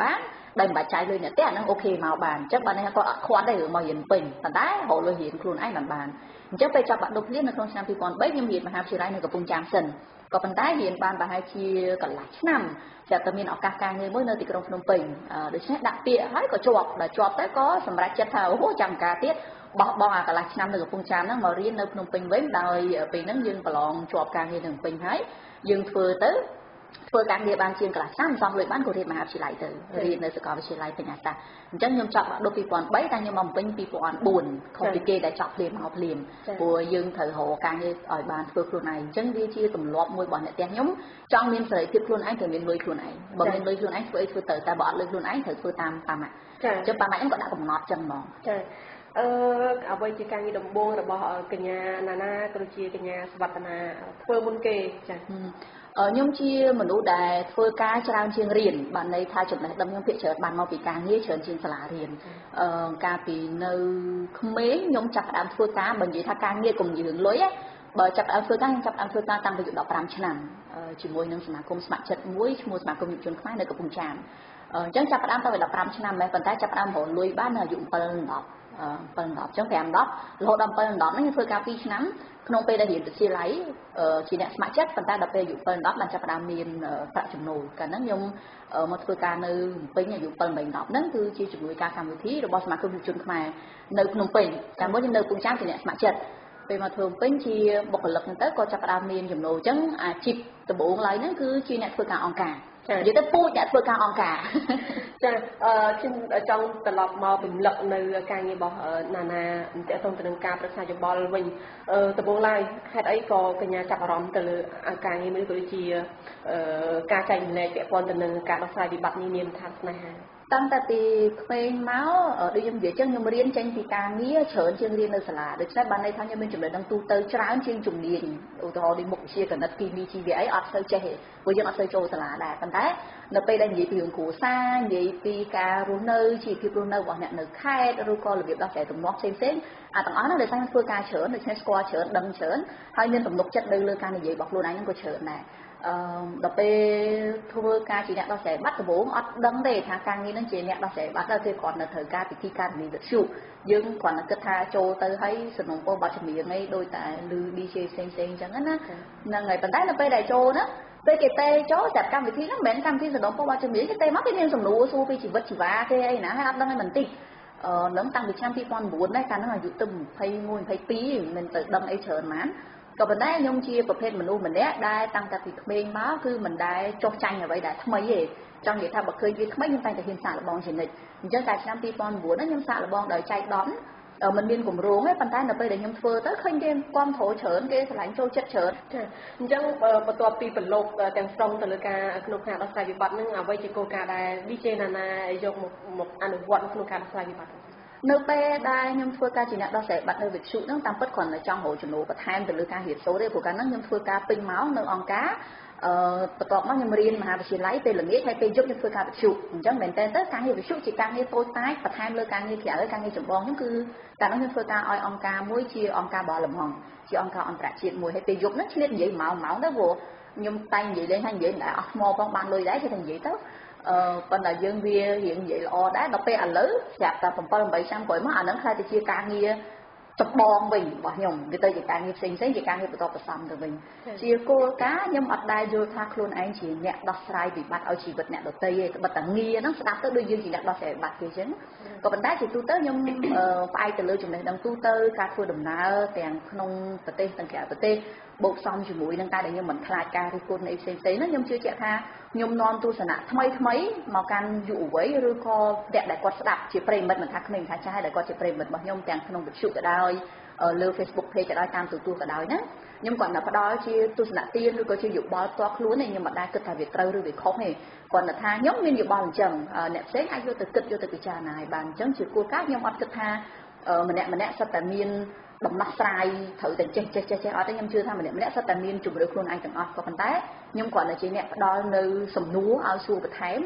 ដែលមិនបាច់ចាយលុយអ្នកទេអាហ្នឹងអូខេមកបានអញ្ចឹងបានគាត់អត់ខ្វាត់ទេរឿងមករៀនពេញប៉ុន្តែរកលុយរៀនខ្លួនឯងបានបានអញ្ចឹងពេលចាប់បាក់ឌុបនេះនៅក្នុងឆ្នាំពីរពាន់បីខ្ញុំរៀនមហាវិទ្យាល័យនៅកំពង់ចាមសិនក៏ប៉ុន្តែរៀនបានប្រហែលជាកន្លះឆ្នាំចាប់តែមានឱកាសការងារមួយនៅទីក្រុងភ្នំពេញដូច្នេះដាក់ពាក្យហើយក៏ជាប់ដល់ជាប់ទៅក៏សម្រេចចិត្តថាអូចាំការទៀតបោះបង់អាកន្លះឆ្នាំនៅកំពង់ចាមហ្នឹងមករៀននៅភ្នំពេញវិញដោយពេលហ្នឹងយើងប្រឡងជាប់ការងារនៅភ្នំពេញហើយយើងធ្វើទៅធ្វើការងារបានជាងកន្លះឆ្នាំសំលុយបានក៏រៀនមហាវិទ្យាល័យទៅរៀននៅសាកលវិទ្យាល័យបញ្ញាសាស្ត្រអញ្ចឹងខ្ញុំចាប់ដល់ពីរពាន់បីតែខ្ញុំមកពេញពីរពាន់បួនខុសពីគេដែលចាប់ភ្លាមមកភ្លាមព្រោះយើងត្រូវរកការងារឲ្យបានធ្វើខ្លួនឯងអញ្ចឹងវាជាទម្លាប់មួយរបស់អ្នកផ្ទះខ្ញុំចង់មានសេរីភាពខ្លួនឯងត្រូវមានលុយខ្លួនឯងបើមានលុយខ្លួនឯងធ្វើអីធ្វើទៅតែបើអត់លុយខ្លួនឯងត្រូវធ្វើតាមប៉ាម៉ាក់អញ្ចឹងប៉ាម៉ាក់ខ្ញុំក៏ដាក់កំណត់អញ្ចឹងហ្មងចាអឺអ្វីជាការងារដំបូងរបស់កញ្ញាណាណាក៏ដូចជាកញ្ញាសវត្តនាធ្វើមុនគេចាខ្ញុំជាមនុស្សដែលធ្វើការច្រើនជាងរៀនបានន័យថាចំណេះដឹងខ្ញុំភាគច្រើនបានមកពីការងារច្រើនជាងសាលារៀនអឺកាលពីនៅក្មេងខ្ញុំចាប់ផ្ដើមធ្វើការបើនិយាយថាការងារកុំនិយាយរឿងលុយបើចាប់ផ្ដើមធ្វើការខ្ញុំចាប់ផ្ដើមធ្វើការតាំងពីដប់ប្រាំឆ្នាំជាមួយនឹងសមាគមស្ម័គ្រចិត្តមួយឈ្មោះសមាគមយុវជនខ្មែរនៅកំពង់ចាមអញ្ចឹងចាប់ផ្ដើមតាំងពីដប់ប្រាំឆ្នាំដែរប៉ុន្តែចាប់ផ្ដើមរកលុយបាននៅអាយុ7 10 7 10អញ្ចឹងប្រាំ 10រហូតដល់7 10ហ្នឹងខ្ញុំធ្វើការពីរឆ្នាំក្នុងពេលដែលរៀនវិទ្យាល័យជាអ្នកស្ម័គ្រចិត្តប៉ុន្តែដល់ពេលអាយុ7 10បានចាប់ផ្ដើមមានប្រាក់ចំណូលកាលហ្នឹងខ្ញុំមកធ្វើការនៅភ្នំពេញអាយុ7 8 10ហ្នឹងគឺជាជំនួយការកម្មវិធីរបស់សមាគមយុវជនខ្មែរនៅភ្នំពេញកាលមុនខ្ញុំនៅកំពង់ចាមជាអ្នកស្ម័គ្រចិត្តពេលមកធ្វើភ្នំពេញជាបុគ្គលិកហ្នឹងទៅក៏ចាប់ផ្ដើមមានចំណូលអញ្ចឹងអាជីពដំបូងឡើយហ្នឹងគឺជាអ្នកធ្វើការអង្គការនិយាយទៅពូជអ្នកធ្វើការអង្គការចាអឺខ្ញុំចង់ត្រឡប់មកពំលឹកនៅការងាររបស់ណាណាតើតើទៅនឹងការប្រឹក្សាយោបល់វិញអឺដំបូងឡើយហេតុអីក៏កញ្ញាចាប់អារម្មណ៍ទៅលើការងារនេះក៏ដូចជាអឺការចែកម្លែកពាក់ព័ន្ធទៅនឹងការដោះស្រាយវិបត្តិនេះនាមថាស្នេហាតាំងតែពីក្មេងមកដូចខ្ញុំនិយាយចឹងខ្ញុំរៀនចេញពីការងារច្រើនជាងរៀននៅសាលាដូច្នេះបានន័យថាខ្ញុំមានចំណេះដឹងទូទៅច្រើនជាងជំនាញឧទាហរណ៍ដូចមុខវិជ្ជាគណិតគីមីជីវៈអីអត់សូវចេះទេព្រោះយើងអត់សូវចូលសាលាដែរប៉ុន្តែនៅពេលដែលនិយាយពីរឿងគ្រួសារនិយាយពីការរស់នៅជីវភាពរស់នៅរបស់អ្នកនៅខេត្តឬក៏របៀបដោះស្រាយទំនាស់ផ្សេងផ្សេងអាទាំងអស់ហ្នឹងដោយសារខ្ញុំធ្វើការច្រើនដូច្នេះស្គាល់ច្រើនដឹងច្រើនហើយមានទំនុកចិត្តនៅលើការនិយាយរបស់ខ្លួនឯងហ្នឹងក៏ច្រើនដែរអឺដល់ពេលធ្វើការជាអ្នកដោះស្រាយបាត់ដំបូងអត់ដឹងទេថាការងារហ្នឹងជាអ្នកដោះស្រាយបាត់ទៅគេគ្រាន់តែត្រូវការពិធីការនីវិទ្យុយើងគ្រាន់តែគិតថាចូលទៅឲ្យសំណុំពរបាត់ចម្រៀងអីដូចតែឮ ឌី ជេ ផ្សេងផ្សេងអញ្ចឹងណាហ្នឹងហើយប៉ុន្តែនៅពេលដែលចូលហ្នឹងពេលគេទេចូលតែកម្មវិធីហ្នឹងមិនមែនកម្មវិធីសំណុំពរបាត់ចម្រៀងគេទេមកគេមានសំណួរសួរពីជីវិតជីវ៉ាគេអីណាហើយអត់ដឹងឲ្យបន្តិចអឺនឹងតាំងពីឆ្នាំពីរពាន់9ដែរកាលហ្នឹងអាយុទៅยี่สิบเอ็ด ยี่สิบสองមិនទៅដឹងអីច្រើនហ្មងក៏ប៉ុន្តែខ្ញុំជាប្រភេទមនុស្សម្នាក់ដែលតាំងតែពីក្មេងមកគឺមិនដែលចោះចាញ់អ្វីដែលថ្មីទេចង់និយាយថាបើឃើញវាថ្មីខ្ញុំតែតែហ៊ានសាកល្បងជានិច្ចអញ្ចឹងតែឆ្នាំពីរពាន់9ហ្នឹងខ្ញុំសាកល្បងដោយចៃដន្យមិនមានគម្រោងទេប៉ុន្តែនៅពេលដែលខ្ញុំធ្វើទៅឃើញគេគាំទ្រច្រើនគេឆ្លាញ់ចូលចិត្តច្រើនអញ្ចឹងបន្ទាប់ពីប្រឡូកទាំងស្រុងទៅលើការក្នុងការដោះស្រាយវិបត្តិហ្នឹងអ្វីជាគោលការណ៍ដែល ឌី ជេ ណាណាយកមកមកអនុវត្តក្នុងការដោះស្រាយវិបត្តិនៅពេលដែលខ្ញុំធ្វើការជាអ្នកដោះស្រាយបាត់នៅវិទ្យុហ្នឹងតាមពិតគ្រាន់តែចង់រកចំណូលបន្ថែមទៅលើការរៀនសូត្រទេព្រោះកាលហ្នឹងខ្ញុំធ្វើការពេញម៉ោងនៅអង្គការអឺបន្ទាប់មកខ្ញុំរៀនមហាវិទ្យាល័យពេលល្ងាចហើយពេលយប់ខ្ញុំធ្វើការវិទ្យុអញ្ចឹងមែនតើទៅការងារវិទ្យុជាការងារតូចតាចបន្ថែមលើការងារក្រៅការងារចម្បងខ្ញុំគឺកាលហ្នឹងខ្ញុំធ្វើការឲ្យអង្គការមួយជាអង្គការបលលំហងជាអង្គការអន្តរជាតិមួយហើយពេលយប់ហ្នឹងឆ្លៀតនិយាយម៉ោងម៉ោងទៅព្រោះខ្ញុំតែនិយាយលេងហើយនិយាយមិនដែរអស់ថ្មផងបានលុយដែរគេតែនិយាយទៅអឺប៉ុន្តែយើងវារៀងនិយាយល្អដែរដល់ពេលឥឡូវស្រាប់តែbảy 8ឆ្នាំក្រោយមកអាហ្នឹងខ្លះទៅជាការងារចម្បងវិញរបស់ខ្ញុំវាទៅជាការងារផ្សេងផ្សេងជាការងារបន្តបន្សំទៅវិញជាគោលការណ៍ខ្ញុំអត់ដែលយល់ថាខ្លួនឯងជាអ្នកដោះស្រាយវិបត្តិឲ្យជីវិតអ្នកដទៃទេត្បិតតែងារហ្នឹងស្ដាប់ទៅដូចយើងជាអ្នកដោះស្រាយវិបត្តិគេអញ្ចឹងក៏ប៉ុន្តែជាទូទៅខ្ញុំផ្អែកទៅលើចំណេះដឹងទូទៅការធ្វើដំណើរទាំងក្នុងប្រទេសទាំងក្រៅប្រទេសបូកផ្សំជាមួយនឹងការដែលខ្ញុំមិនខ្លាចការរិះគន់អីផ្សេងផ្សេងហ្នឹងខ្ញុំជឿជាក់ថាខ្ញុំនាំទស្សនៈថ្មីថ្មីមកកាន់យុវវ័យឬក៏អ្នកដែលគាត់ស្ដាប់ជាប្រិមិត្តមិនថាក្មេងថាចាស់ដែលគាត់ជាប្រិមិត្តរបស់ខ្ញុំទាំងក្នុងវិទ្យុក៏ដោយលើ Facebook page ក៏ដោយតាមទូទួលក៏ដោយណាខ្ញុំគាត់តែផ្ដល់ជាទស្សនៈទានឬក៏ជាយោបល់ផ្ទាល់ខ្លួនទេខ្ញុំមិនដែលគិតថាវាត្រូវឬវាខុសទេគាត់តែថាខ្ញុំមានយោបល់អញ្ចឹងអ្នកផ្សេងអាចយកទៅគិតយកទៅពិចារណាឲ្យបានអញ្ចឹងជាគោលការណ៍ខ្ញុំអត់គិតថាម្នាក់ម្នាក់សិតតែមានដំណោះស្រាយត្រូវតែចេះចេះចេះចេះអត់ទេខ្ញុំជឿថាម្នាក់ម្នាក់សិតតែមានជំរឿខ្លួនឯងទាំងអស់ក៏ប៉ុន្តែខ្ញុំគ្រាន់តែជាអ្នកផ្ដល់នៅសំណួរឲ្យសួរបន្ថែម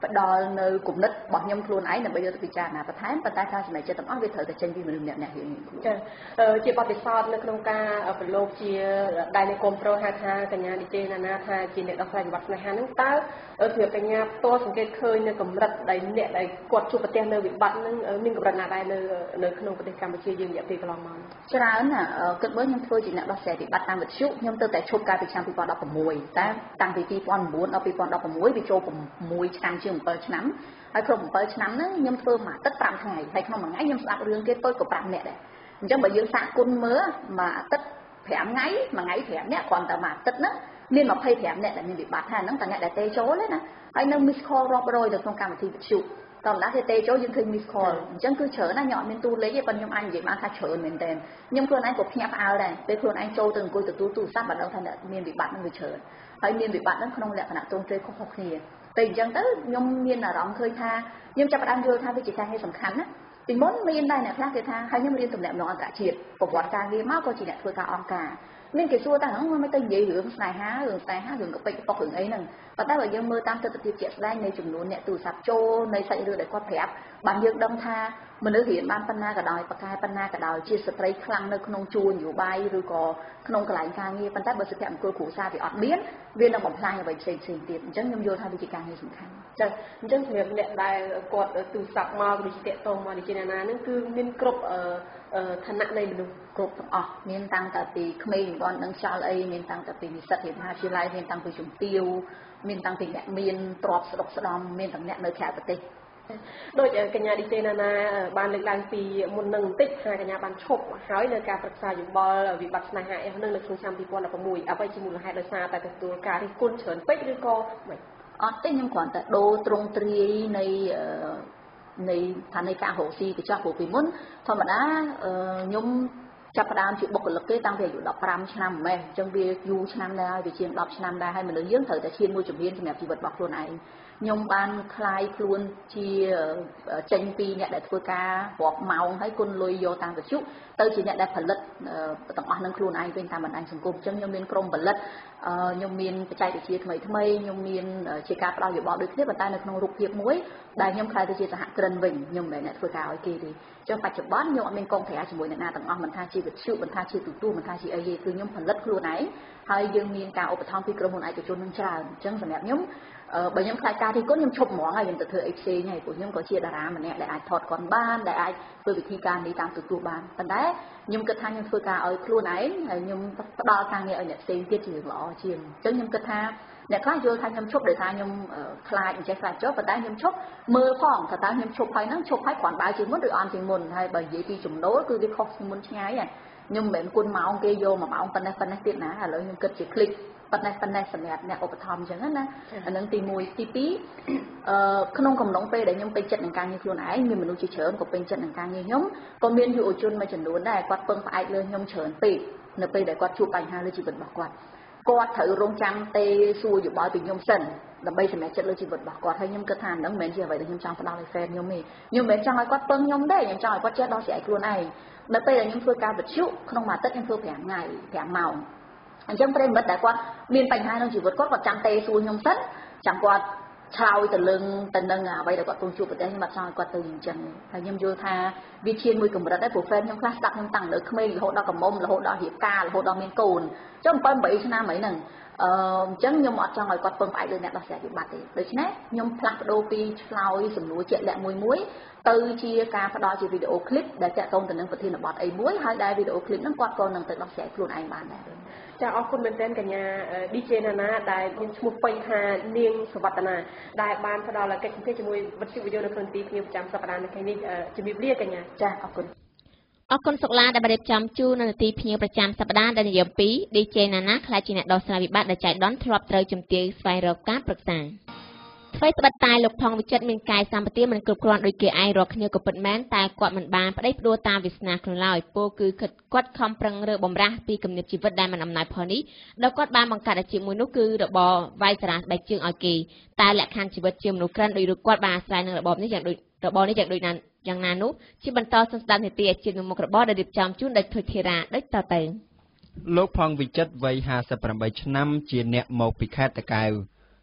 ផ្ដល់នៅគំនិតរបស់ខ្ញុំខ្លួនឯងដើម្បីយកទៅពិចារណាបន្ថែមប៉ុន្តែការសម្រេចចិត្តទាំងអស់វាត្រូវតែចេញពីមនុស្សម្នាក់ៗរៀងៗខ្លួនចាជាបទពិសោធន៍នៅក្នុងការប្រឡូកជាដៃនៃគមប្រូហៅថាកញ្ញាឌីជេណាណាថាជាអ្នកដោះស្រាយវិបត្តិស្នេហាហ្នឹងតើសម្រាប់កញ្ញាផ្ទាល់សង្កេតឃើញនៅកម្រិតដែលអ្នកដែលគាត់ជួបប្រទះនៅវិបត្តិហ្នឹងមានកម្រិតណាដែរនៅនៅក្នុងប្រទេសកម្ពុជាយើងរយៈពេលកន្លងមកច្រើនណាគិតមើលខ្ញុំធ្វើជាអ្នកដោះស្រាយវិបត្តិតាមវិទ្យុខ្ញុំទៅតែឈប់កាលពីឆ្នាំពីរពាន់ដប់ប្រាំមួយតែតាំងពីពីរពាន់៩ដល់ពីរពាន់ដប់ប្រាំមួយវាចូលប្រាំមួយឆ្នាំជាងbảyឆ្នាំហើយគ្រប់bảyឆ្នាំហ្នឹងខ្ញុំធ្វើមួយអាទិត្យប្រាំថ្ងៃហើយក្នុងមួយថ្ងៃខ្ញុំស្ដាប់រឿងគេទៅក៏ប្រាំអ្នកដែរអញ្ចឹងបើយើងសាកគុណមើលមួយអាទិត្យប្រាំថ្ងៃមួយថ្ងៃប្រាំអ្នកគ្រាន់តែមួយអាទិត្យហ្នឹងមានยี่สิบห้าអ្នកដែលមានវិបត្តិថាហ្នឹងតែអ្នកដែលទេចូលទេណាហើយនៅ miss call រាប់រយទៅក្នុងកម្មវិធីវិទ្យុតោះណាគេទេចូលយើងឃើញ miss call អញ្ចឹងគឺច្រើនណាស់ខ្ញុំអត់មានទូលេខទេប៉ុន្តែខ្ញុំអាចនិយាយបានថាច្រើនមែនតើខ្ញុំខ្លួនឯងក៏ភ្ញាក់ផ្អើលដែរពេលខ្លួនឯងចូលទៅអង្គុយទទួលទូរស័ព្ទបានដឹងថាអ្នកមានវិបត្តិហ្នឹងវាច្រើនហើយមានវិបត្តិហ្នឹងក្នុងលក្ខណៈទងទ្រេខុសៗគ្នាពេលអញ្ចឹងទៅខ្ញុំមានអារម្មណ៍ឃើញថាខ្ញុំចាប់ផ្ដើមយល់ថាវាជាការងារសំខាន់ណាពីមុនមានដែរអ្នកខ្លះគេថាហើយខ្ញុំរៀនតំណែងអន្តរជាតិប្រវត្តិការងារមកក៏ជាអ្នកធ្វើការអង្គការមានគេសួរថាហ្នឹងមិនទៅនិយាយរឿងស្នេហារឿងស្នេហារឿងកពេចកប៉ុករឿងអីហ្នឹងប៉ុន្តែបើយើងមើលតាមទស្សនវិជ្ជាជាក់ស្ដែងនៃចំនួនអ្នកទូរស័ព្ទចូលនៃសាច់រឿងដែលគាត់ប្រាប់បានយើងដឹងថាមនុស្សរៀនបានប៉ុណ្ណាក៏ដោយប្រកែប៉ុណ្ណាក៏ដោយជាស្ត្រីខ្លាំងនៅក្នុងជួរនយោបាយឬក៏ក្នុងកន្លែងការងារប៉ុន្តែបើសុភមង្គលគ្រួសារវាអត់មានវានឹងបំផ្លាញអ្វីផ្សេងផ្សេងទៀតអញ្ចឹងខ្ញុំយល់ថាវាជាការងារសំខាន់ចាអញ្ចឹងសម្រាប់អ្នកដែលគាត់ទូរស័ព្ទមកដូចជាតកតងមកដូចជាណាហ្នឹងគឺមានគ្រប់ឋានៈនៃមនុស្សគ្រប់ទាំងអស់មានតាំងតែពីក្មេងមិនបានដឹងចោលអីមានតាំងតែពីនិស្សិតវិទ្យាវិទ្យាល័យមានតាំងពីជំទាវមានតាំងពីអ្នកមានទ្រព្យស្ដុកស្ដំមានទាំងអ្នកនៅក្រៅប្រទេសដូចកញ្ញាឌីជេណាណាបានលើកឡើងពីមុននឹងបន្តិចថាកញ្ញាបានឈប់ហើយនៅការប្រឹក្សាយោបល់វិបត្តិស្នេហាអីហ្នឹងនៅក្នុងឆ្នាំពីរពាន់ដប់ប្រាំមួយអ្វីជាមូលហេតុដោយសារតែទទួលការរិះគន់ច្រើនពេកឬក៏មិនអត់ទេខ្ញុំគ្រាន់តែដូរទ្រង់ទ្រាយនៃនៃឋាននៃការរកស៊ីទៅចោះព្រោះពីមុនធម្មតាខ្ញុំចាប់ផ្ដើមជាបុគ្គលិកទេតាំងពីអាយុដប់ប្រាំឆ្នាំម្លេះអញ្ចឹងវាយូរឆ្នាំដែរវាជាងដប់ឆ្នាំដែរហើយមនុស្សយើងត្រូវតែឈានមួយជំហានសម្រាប់ជីវិតរបស់ខ្លួនឯងខ្ញុំបានคลายខ្លួនជាចេញពីអ្នកដែលធ្វើការរាប់ម៉ោងហើយគុណលុយយកតាមវិទ្យុទៅជាអ្នកដែលផលិតទាំងអស់នឹងខ្លួនឯងវិញតាមបណ្ដាញសង្គមអញ្ចឹងខ្ញុំមានក្រុមផលិតខ្ញុំមានបច្ចេកវិទ្យាថ្មីថ្មីខ្ញុំមានជាការផ្ដល់យោបល់ដូចគ្នាប៉ុន្តែនៅក្នុងរូបភាពមួយដែលខ្ញុំខ្លាយទៅជាសហគ្រិនវិញខ្ញុំមិនមែនអ្នកធ្វើការឲ្យគេទេអញ្ចឹងបច្ចុប្បន្នខ្ញុំអត់មានកងប្រាជាមួយអ្នកណាទាំងអស់មិនថាជាវិទ្យុមិនថាជាទូទួលមិនថាជាអីទេគឺខ្ញុំផលិតខ្លួនឯងហើយយើងមានការឧបត្ថម្ភពីក្រុមហ៊ុនឯកជននឹងច្រើនអញ្ចឹងសម្រាប់ខ្ញុំបើខ្ញុំខ្លាចការទីគុណខ្ញុំឈប់ហ្មងហើយខ្ញុំទៅធ្វើអីផ្សេងហើយព្រោះខ្ញុំក៏ជាតារាម្នាក់ដែលអាចថតកនបានដែលអាចធ្វើវិធីការនេះតាមទូទួលបានប៉ុន្តែខ្ញុំគិតថាខ្ញុំធ្វើការឲ្យខ្លួនឯងហើយខ្ញុំផ្ដល់ការងារឲ្យអ្នកផ្សេងទៀតជាល្អជាងអញ្ចឹងខ្ញុំគិតថាអ្នកខ្លះយល់ថាខ្ញុំឈប់ដោយសារខ្ញុំខ្លាចអញ្ចេះខ្លាចចុះប៉ុន្តែខ្ញុំឈប់មើលផងថាតើខ្ញុំឈប់ហើយហ្នឹងឈប់ហើយគ្រាន់បើជាងមុនឬអត់ជាងមុនហើយបើនិយាយពីចំណូលគឺវាខុសជាងមុនឆ្ងាយហើយខ្ញុំមិនមែនគុណម៉ោងគេយកមួយម៉ោងប៉ុណ្ណេះប៉ុណ្ណេះទៀតណាឥឡូវខ្ញុំគិតជាคลิกប៉ុណ្ណេះប៉ុណ្ណេះសម្រាប់អ្នកឧបត្ថម្ភអញ្ចឹងណាអានឹងទីមួយទីពីរអឺក្នុងកំឡុងពេលដែលខ្ញុំពេញចិត្តនឹងការងារខ្លួនឯងមានមនុស្សជាច្រើនក៏ពេញចិត្តនឹងការងារខ្ញុំក៏មានយុវជនមួយចំនួនដែរគាត់ពឹងផ្អែកលើខ្ញុំច្រើនពេកនៅពេលដែលគាត់ជួបបញ្ហាលើជីវិតរបស់គាត់គាត់ត្រូវរងចាំទេសួរយោបល់ពីខ្ញុំសិនដើម្បីសម្រេចចិត្តលើជីវិតរបស់គាត់ហើយខ្ញុំគិតថាហ្នឹងមិនមែនជាអ្វីដែលខ្ញុំចង់ផ្ដល់ឲ្យ fan ខ្ញុំទេខ្ញុំមិនមែនចង់ឲ្យគាត់ពឹងខ្ញុំទេខ្ញុំចង់ឲ្យគាត់ចេះដោះស្រាយខ្លួនឯងនៅពេលដែលខ្ញុំធ្វើការវិទ្យុក្នុងមួយអាទិត្យខ្ញុំធ្វើប្រាំថ្ងៃប្រាំម៉ោងអញ្ចឹងប្រិមិត្តដែលគាត់មានបញ្ហាក្នុងជីវិតគាត់គាត់ចាំទេសួរខ្ញុំសិនចាំគាត់ឆ្លើយទៅលើទៅនឹងអ្វីដែលគាត់កំពុងជួបប្រទះខ្ញុំអត់ចង់ឲ្យគាត់ទៅអញ្ចឹងហើយខ្ញុំយល់ថាវាឈានមួយកម្រិតដែរព្រោះ fan ខ្ញុំខ្លះស្ដាប់ខ្ញុំតាំងនៅក្មេងរហូតដល់កំមុំរហូតដល់រៀបការរហូតដល់មានកូនចុះbảy 8ឆ្នាំអីហ្នឹងអឺអញ្ចឹងខ្ញុំអត់ចង់ឲ្យគាត់ពឹងផ្អែកលើអ្នកដោះស្រាយវិបត្តិទេដូច្នេះខ្ញុំផ្លាស់ប្ដូរពីឆ្លើយសំណួរជាក់លាក់មួយមួយទៅជាការផ្ដល់ជាវីដេអូឃ្លីបដែលតាក់ទងទៅនឹងប្រធានបទអីមួយហើយដែលវីដេអូឃ្លីបហ្នឹងគាត់ក៏នឹងទៅដោះស្រាយខ្លួនឯងបានដែរចាអរគុណមែនទែនកញ្ញា ឌី ជេ ណាណាដែលមានឈ្មោះពេញថានាងសវត្តនាដែលបានផ្ដល់កិច្ចសម្ភាសជាមួយវិទ្យុវិទ្យុនៅក្នុងទីភ្នៀវប្រចាំសប្តាហ៍នៅថ្ងៃនេះជំរាបលាកញ្ញាចាអរគុណអរគុណសុកឡាដែលបានរៀបចំជូននៅនាទីភ្នៀវប្រចាំសប្តាហ៍ដែលនិយមពីរ ឌី ជេ ណាណាខ្លាចជាអ្នកដោះស្រាយវិបត្តិដែលចៃដន្យធ្លាប់ត្រូវជំទាវស្វែងរកការប្រឹក្សាថ្មីត្បិតតែលោកថងវិចិត្រមានកាយសម្បទាមិនគ្រប់គ្រាន់ដូចគេឯងរកគ្នាក៏ពិតមែនតែគាត់មិនបានប្តីផ្ដួលតាមវាសនាខ្លួនឡើយពោលគឺគាត់ខំប្រឹងរើបំរាស់ពីគំនិតជីវិតដែលមិនអំណោយផលនេះដោយគាត់បានបង្កើតអាជីពមួយនោះគឺរបរវាយសារ៉ាស្បែកជើងឲ្យគេតែលក្ខខណ្ឌជីវិតជាមនុស្សក្រិនដោយរូបគាត់បានអាស្រ័យនឹងរបបនេះយ៉ាងដូចរបបនេះយ៉ាងដូចណាយ៉ាងណានោះជាបន្តសន្តាននីតិអាជីពនៅមុខរបរដែលរៀបចំជូនដោយធុយធីរ៉ាដូចតទៅលោកផងវិចិត្រវ័យห้าสิบแปดឆ្នាំជាអ្នកមកពីខេត្តតាកែវ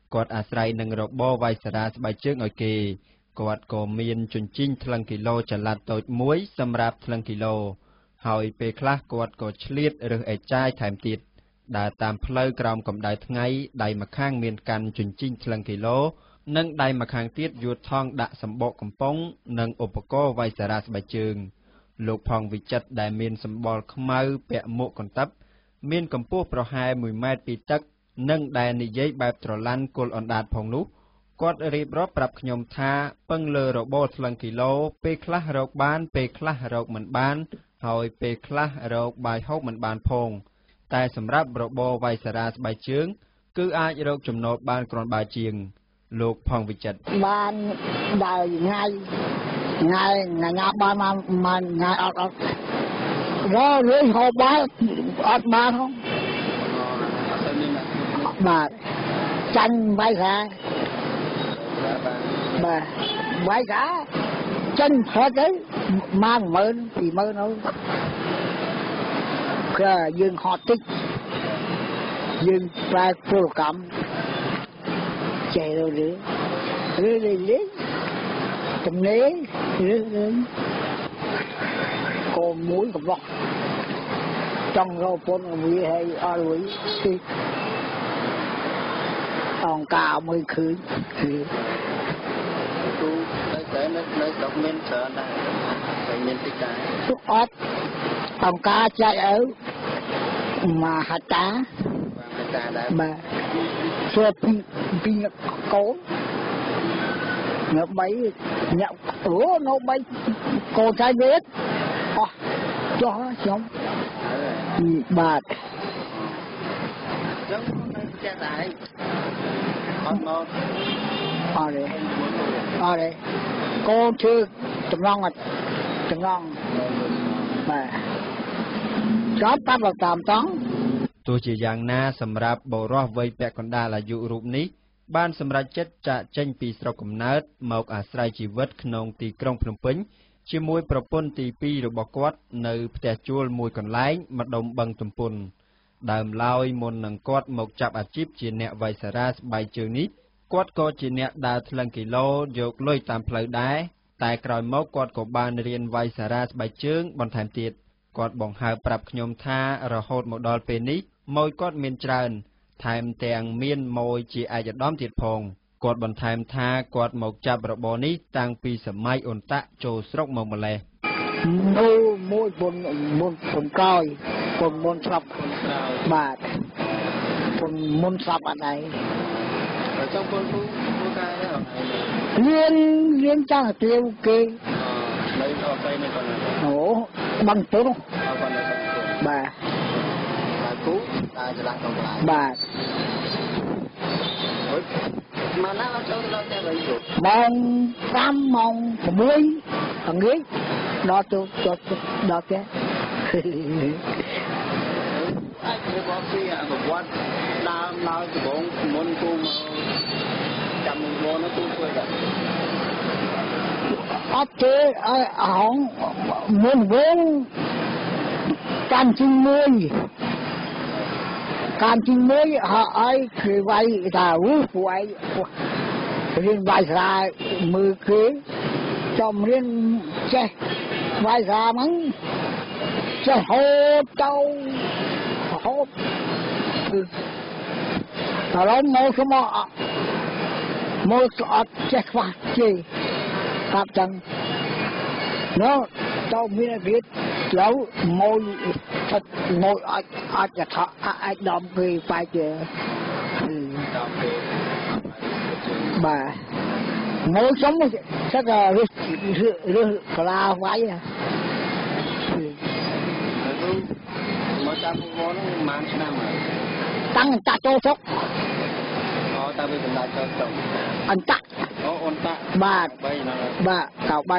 គាត់អាស្រ័យនឹងរបរវាយសារ៉ាស្បែកជើងឲ្យគេគាត់ក៏មានជញ្ជីងថ្លឹងគីឡូចល័តតូចមួយសម្រាប់ថ្លឹងគីឡូហើយពេលខ្លះគាត់ក៏ឆ្លៀតរើសអេចាយថែមទៀតដើរតាមផ្លូវក្រោមកម្ដៅថ្ងៃដៃម្ខាងមានកាន់ជញ្ជីងថ្លឹងគីឡូនិងដៃម្ខាងទៀតយួរថងដាក់សម្បកកំប៉ុងនិងឧបករណ៍វាយសារ៉ាស្បែកជើងលោកផងវិចិត្រដែលមានសម្បុរខ្មៅពាក់មួកកន្ទប់មានកម្ពស់ប្រហែលមួយម៉ែត្រពីទឹកនិងដែលនិយាយបែបត្រឡាន់គល់អណ្ដាតផងនោះគាត់រៀបរាប់ប្រាប់ខ្ញុំថាពឹងលើរបរថ្លឹងគីឡូពេលខ្លះរកបានពេលខ្លះរកមិនបានហើយពេលខ្លះរកបាយហូបមិនបានផងតែសម្រាប់របរវាយសារ៉ាស្បែកជើងគឺអាចរកចំណូលបានគ្រាន់បើជាងលោកផងវិចិត្របានដល់ថ្ងៃថ្ងៃថ្ងៃបានមកមកថ្ងៃអត់អត់រកលុយហូបបានអត់បានហ៎បាទចាញ់វាយសារ៉ាបាទវាយសារ៉ាចាញ់ផុតទៅមកម៉ឺនពីម៉ឺននោះគឺយើងហត់តិចយើងប្រើពលកម្មចេះឬឬឬឬតំណេឬឬកូនមួយកំឡោះចង់រកពន្ធវាឲ្យអត់លុយទីអង្គការមួយឃើញគឺទូតែនៅនៅស្រុកមានច្រើនដែរតែមានតិចដែរអត់អង្គការចែកឲ្យមហាតាមហាតាដែរបាទធ្វើពីពីកូននៅបីអ្នកអូនៅបីកូនចៃទៀតអស់ចុះខ្ញុំបាទចឹងនៅផ្ទះដែរអត់មកអរេអរេកូនជឿចំណងចំណងបាទចាប់តាមតាមតង់ទោះជាយ៉ាងណាសម្រាប់បុរសវ័យពាក់កណ្ដាលអាយុរូបនេះបានសម្រេចចិត្តចាកចេញពីស្រុកកំណើតមកអាស្រ័យជីវិតក្នុងទីក្រុងភ្នំពេញជាមួយប្រពន្ធទីពីររបស់គាត់នៅផ្ទះជួលមួយកន្លែងម្ដុំបឹងទំពុនដើមឡើយមុននឹងគាត់មកចាប់អាជីពជាអ្នកវាយសារ៉ាស្បែកជើងនេះគាត់ក៏ជាអ្នកដើរថ្លឹងគីឡូយកលុយតាមផ្លូវដែរតែក្រោយមកគាត់ក៏បានរៀនវាយសារ៉ាស្បែកជើងបន្ថែមទៀតគាត់បង្ហើបប្រាប់ខ្ញុំថារហូតមកដល់ពេលនេះម៉ួយគាត់មានច្រើនថែមទាំងមានម៉ួយជាឯកឧត្តមទៀតផងគាត់បន្ថែមថាគាត់មកចាប់របរនេះតាំងពីសម័យអ៊ុនតាក់ចូលស្រុកមកម្លេះអូមួយបុនមុនពុនក្រោយពុនមុនស្លាប់បាទពុនមុនស្លាប់អត់ហើយចង់ពុនពូពូកាយរៀនរៀនចាស់ទៀវគេនៅអត់ទៅនេះគាត់អូបងពុនបាទបាទគូតែឆ្លាក់ក្នុងកន្លែងបាទមកណាមកចូលដល់តែវិញម៉ោងប្រាំម៉ោងប្រាំមួយល្ងាចដល់ទៅដល់តែអាចរបស់ពីអនុវត្តដើមដល់ដំបងមុនគូមកចាំមុននោះគូធ្វើដែរអត់ទេអហងមុនវិញតាមជិះមួយการจริงมั้ยหาไอ้คือไว้ตาวูป่วยเรียนไว้สายมือคือจอมเรียนเจ้ไว้สามั้งเจ้าโหดเจ้าโหดแต่เราโมสมอโมสอดเจ้าว่าจีครับจังเนาะเจ้ามีอะไรแล้วโมโมอาจอาจจะทำอาจดำไปไปเจอบ่าโมสมสักเรื่องเรื่องกลาไว้อะโมจำโมนั่งมันชนะมาตั้งตาโจซกอ๋อตาไปเป็นตาโจซกอันตะอ๋ออันตะบาทบาทเก่าใบ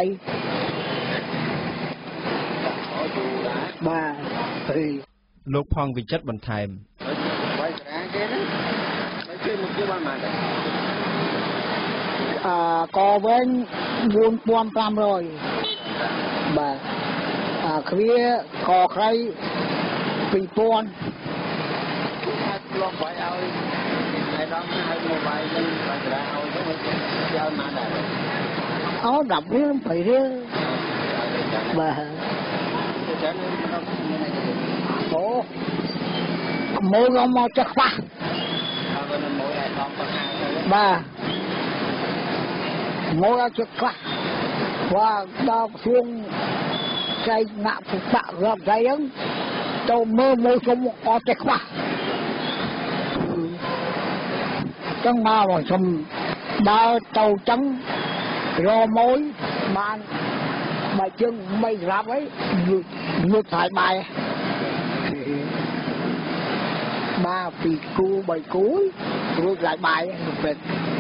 បាទលោកផងវិចិត្របន្ថែមវាយសារ៉ាគេណាហើយជួយមកជួយបានមកដែរអឺកវិញបួនពាន់ប្រាំរយបាទអាគ្រាកក្រៃពីរពាន់អាចលំបាយឲ្យឯដល់ xong hai mobile lên và ra ao đó giao mà này áo đập riêng phải riêng bà ồ mỗi con mau chắc ba ba mỗi con chắc ba và đào xuống cây ngã phục bạ gặp cây ấy tôi mơ mơ không có chắc ba chẳng mà mà xong đào tàu trắng rò mối bàn bài chân mây rạp ấy vượt vượt thải bài ba vì cu bài cuối vượt lại bài về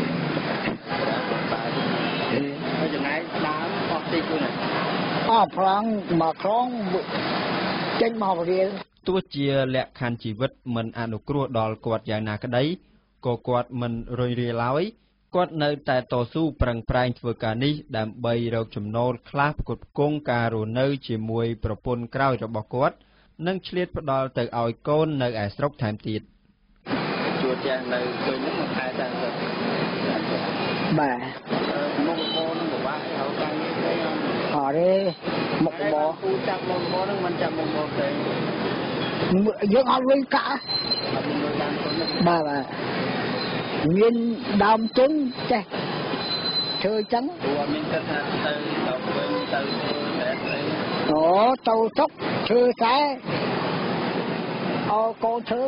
bây giờ này đã có tí cu này à phẳng mà khóng trên màu kia ទោះជាលក្ខខណ្ឌជីវិតមិនអនុគ្រោះដល់គាត់យ៉ាងណាក្តីក៏គាត់មិនរញរាឡើយគាត់នៅតែតស៊ូប្រឹងប្រែងធ្វើការនេះដើម្បីរកចំណូលខ្លះផ្គត់ផ្គង់ការរស់នៅជាមួយប្រពន្ធក្រោយរបស់គាត់និងឆ្លៀតផ្ដល់ទៅឲ្យកូននៅឯស្រុកថែមទៀតជួបចាស់នៅឃើញនឹងខែតាំងទៅបាទមុខបោនឹងពិបាកឲ្យការងារទេអរទេមុខបោគូចាប់មុខបោនឹងមិនចាប់មុខបោទេយើងអត់វិញកាបាទបាទមានដើមទុនចេះធ្វើចឹងព្រោះមានគិតថាទៅទៅវិញទៅធ្វើតែស្អីអូទៅទុកធ្វើតែអោកូនធ្វើ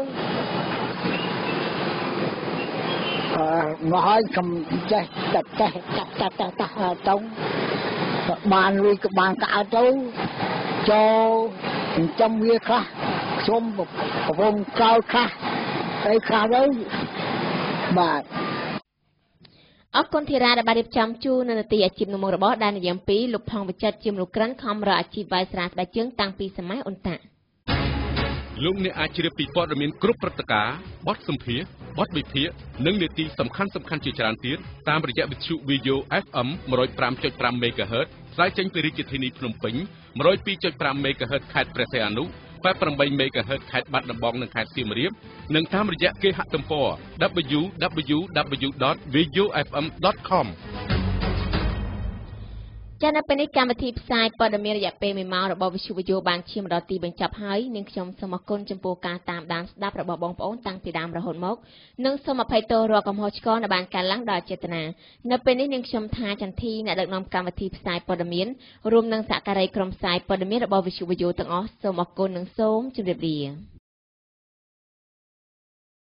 អឺមកឲ្យកំចេះតែតែតែតែតែទៅបានលុយក៏បានកើតទៅចូលចិញ្ចឹមវាខ្លះខ្ញុំប្រពន្ធក្រោយខ្លះហើយខ្លះទៅបាទអរគុណធីរ៉ាដែលបានរៀបចំជូននៅនាទីអាជីពនំរបស់ដែលនិយមពីលោកផងវិចិត្រជាមនុស្សក្រិនខំរកអាជីពវាយស្រាស្បែកជើងតាំងពីសម័យអ៊ុនតាលោកអ្នកអាចជ្រាបពីព័ត៌មានគ្រប់ព្រឹត្តិការណ៍បទសម្ភាសន៍បទវិភាគនិងនីតិសំខាន់សំខាន់ជាច្រើនទៀតតាមរយៈវិទ្យុ វីយ៉ូ អេហ្វ អឹម one oh five point five មេហ្គាហឺត ផ្សាយចេញពីរាជធានីភ្នំពេញ one oh two point five មេហ្គាហឺត ខេត្តព្រះសីហនុ eighty-eightមេហ្គាហឺត ខេត្តបាត់ដំបងនិងខេត្តសៀមរាបនិងតាមរយៈគេហទំព័រ double-u double-u double-u dot v a y o f m dot com ចា៎នៅពេលនេះកម្មវិធីផ្សាយព័ត៌មានរយៈពេលមួយម៉ោងរបស់វិទ្យុវីយ៉ូបានឈានមកដល់ទីបញ្ចប់ហើយនាងខ្ញុំសូមអរគុណចំពោះការតាមដានស្ដាប់របស់បងប្អូនតាំងពីដើមរហូតមកនិងសូមអភ័យទោសរាល់កំហុសឆ្គងដែលបានកើតឡើងដោយចេតនានៅពេលនេះនាងខ្ញុំថាចន្ទធីអ្នកដឹកនាំកម្មវិធីផ្សាយព័ត៌មានរួមនឹងសហការីក្រុមផ្សាយព័ត៌មានរបស់វិទ្យុវីយ៉ូទាំងអស់សូមអរគុណនិងសូមជម្រាបលា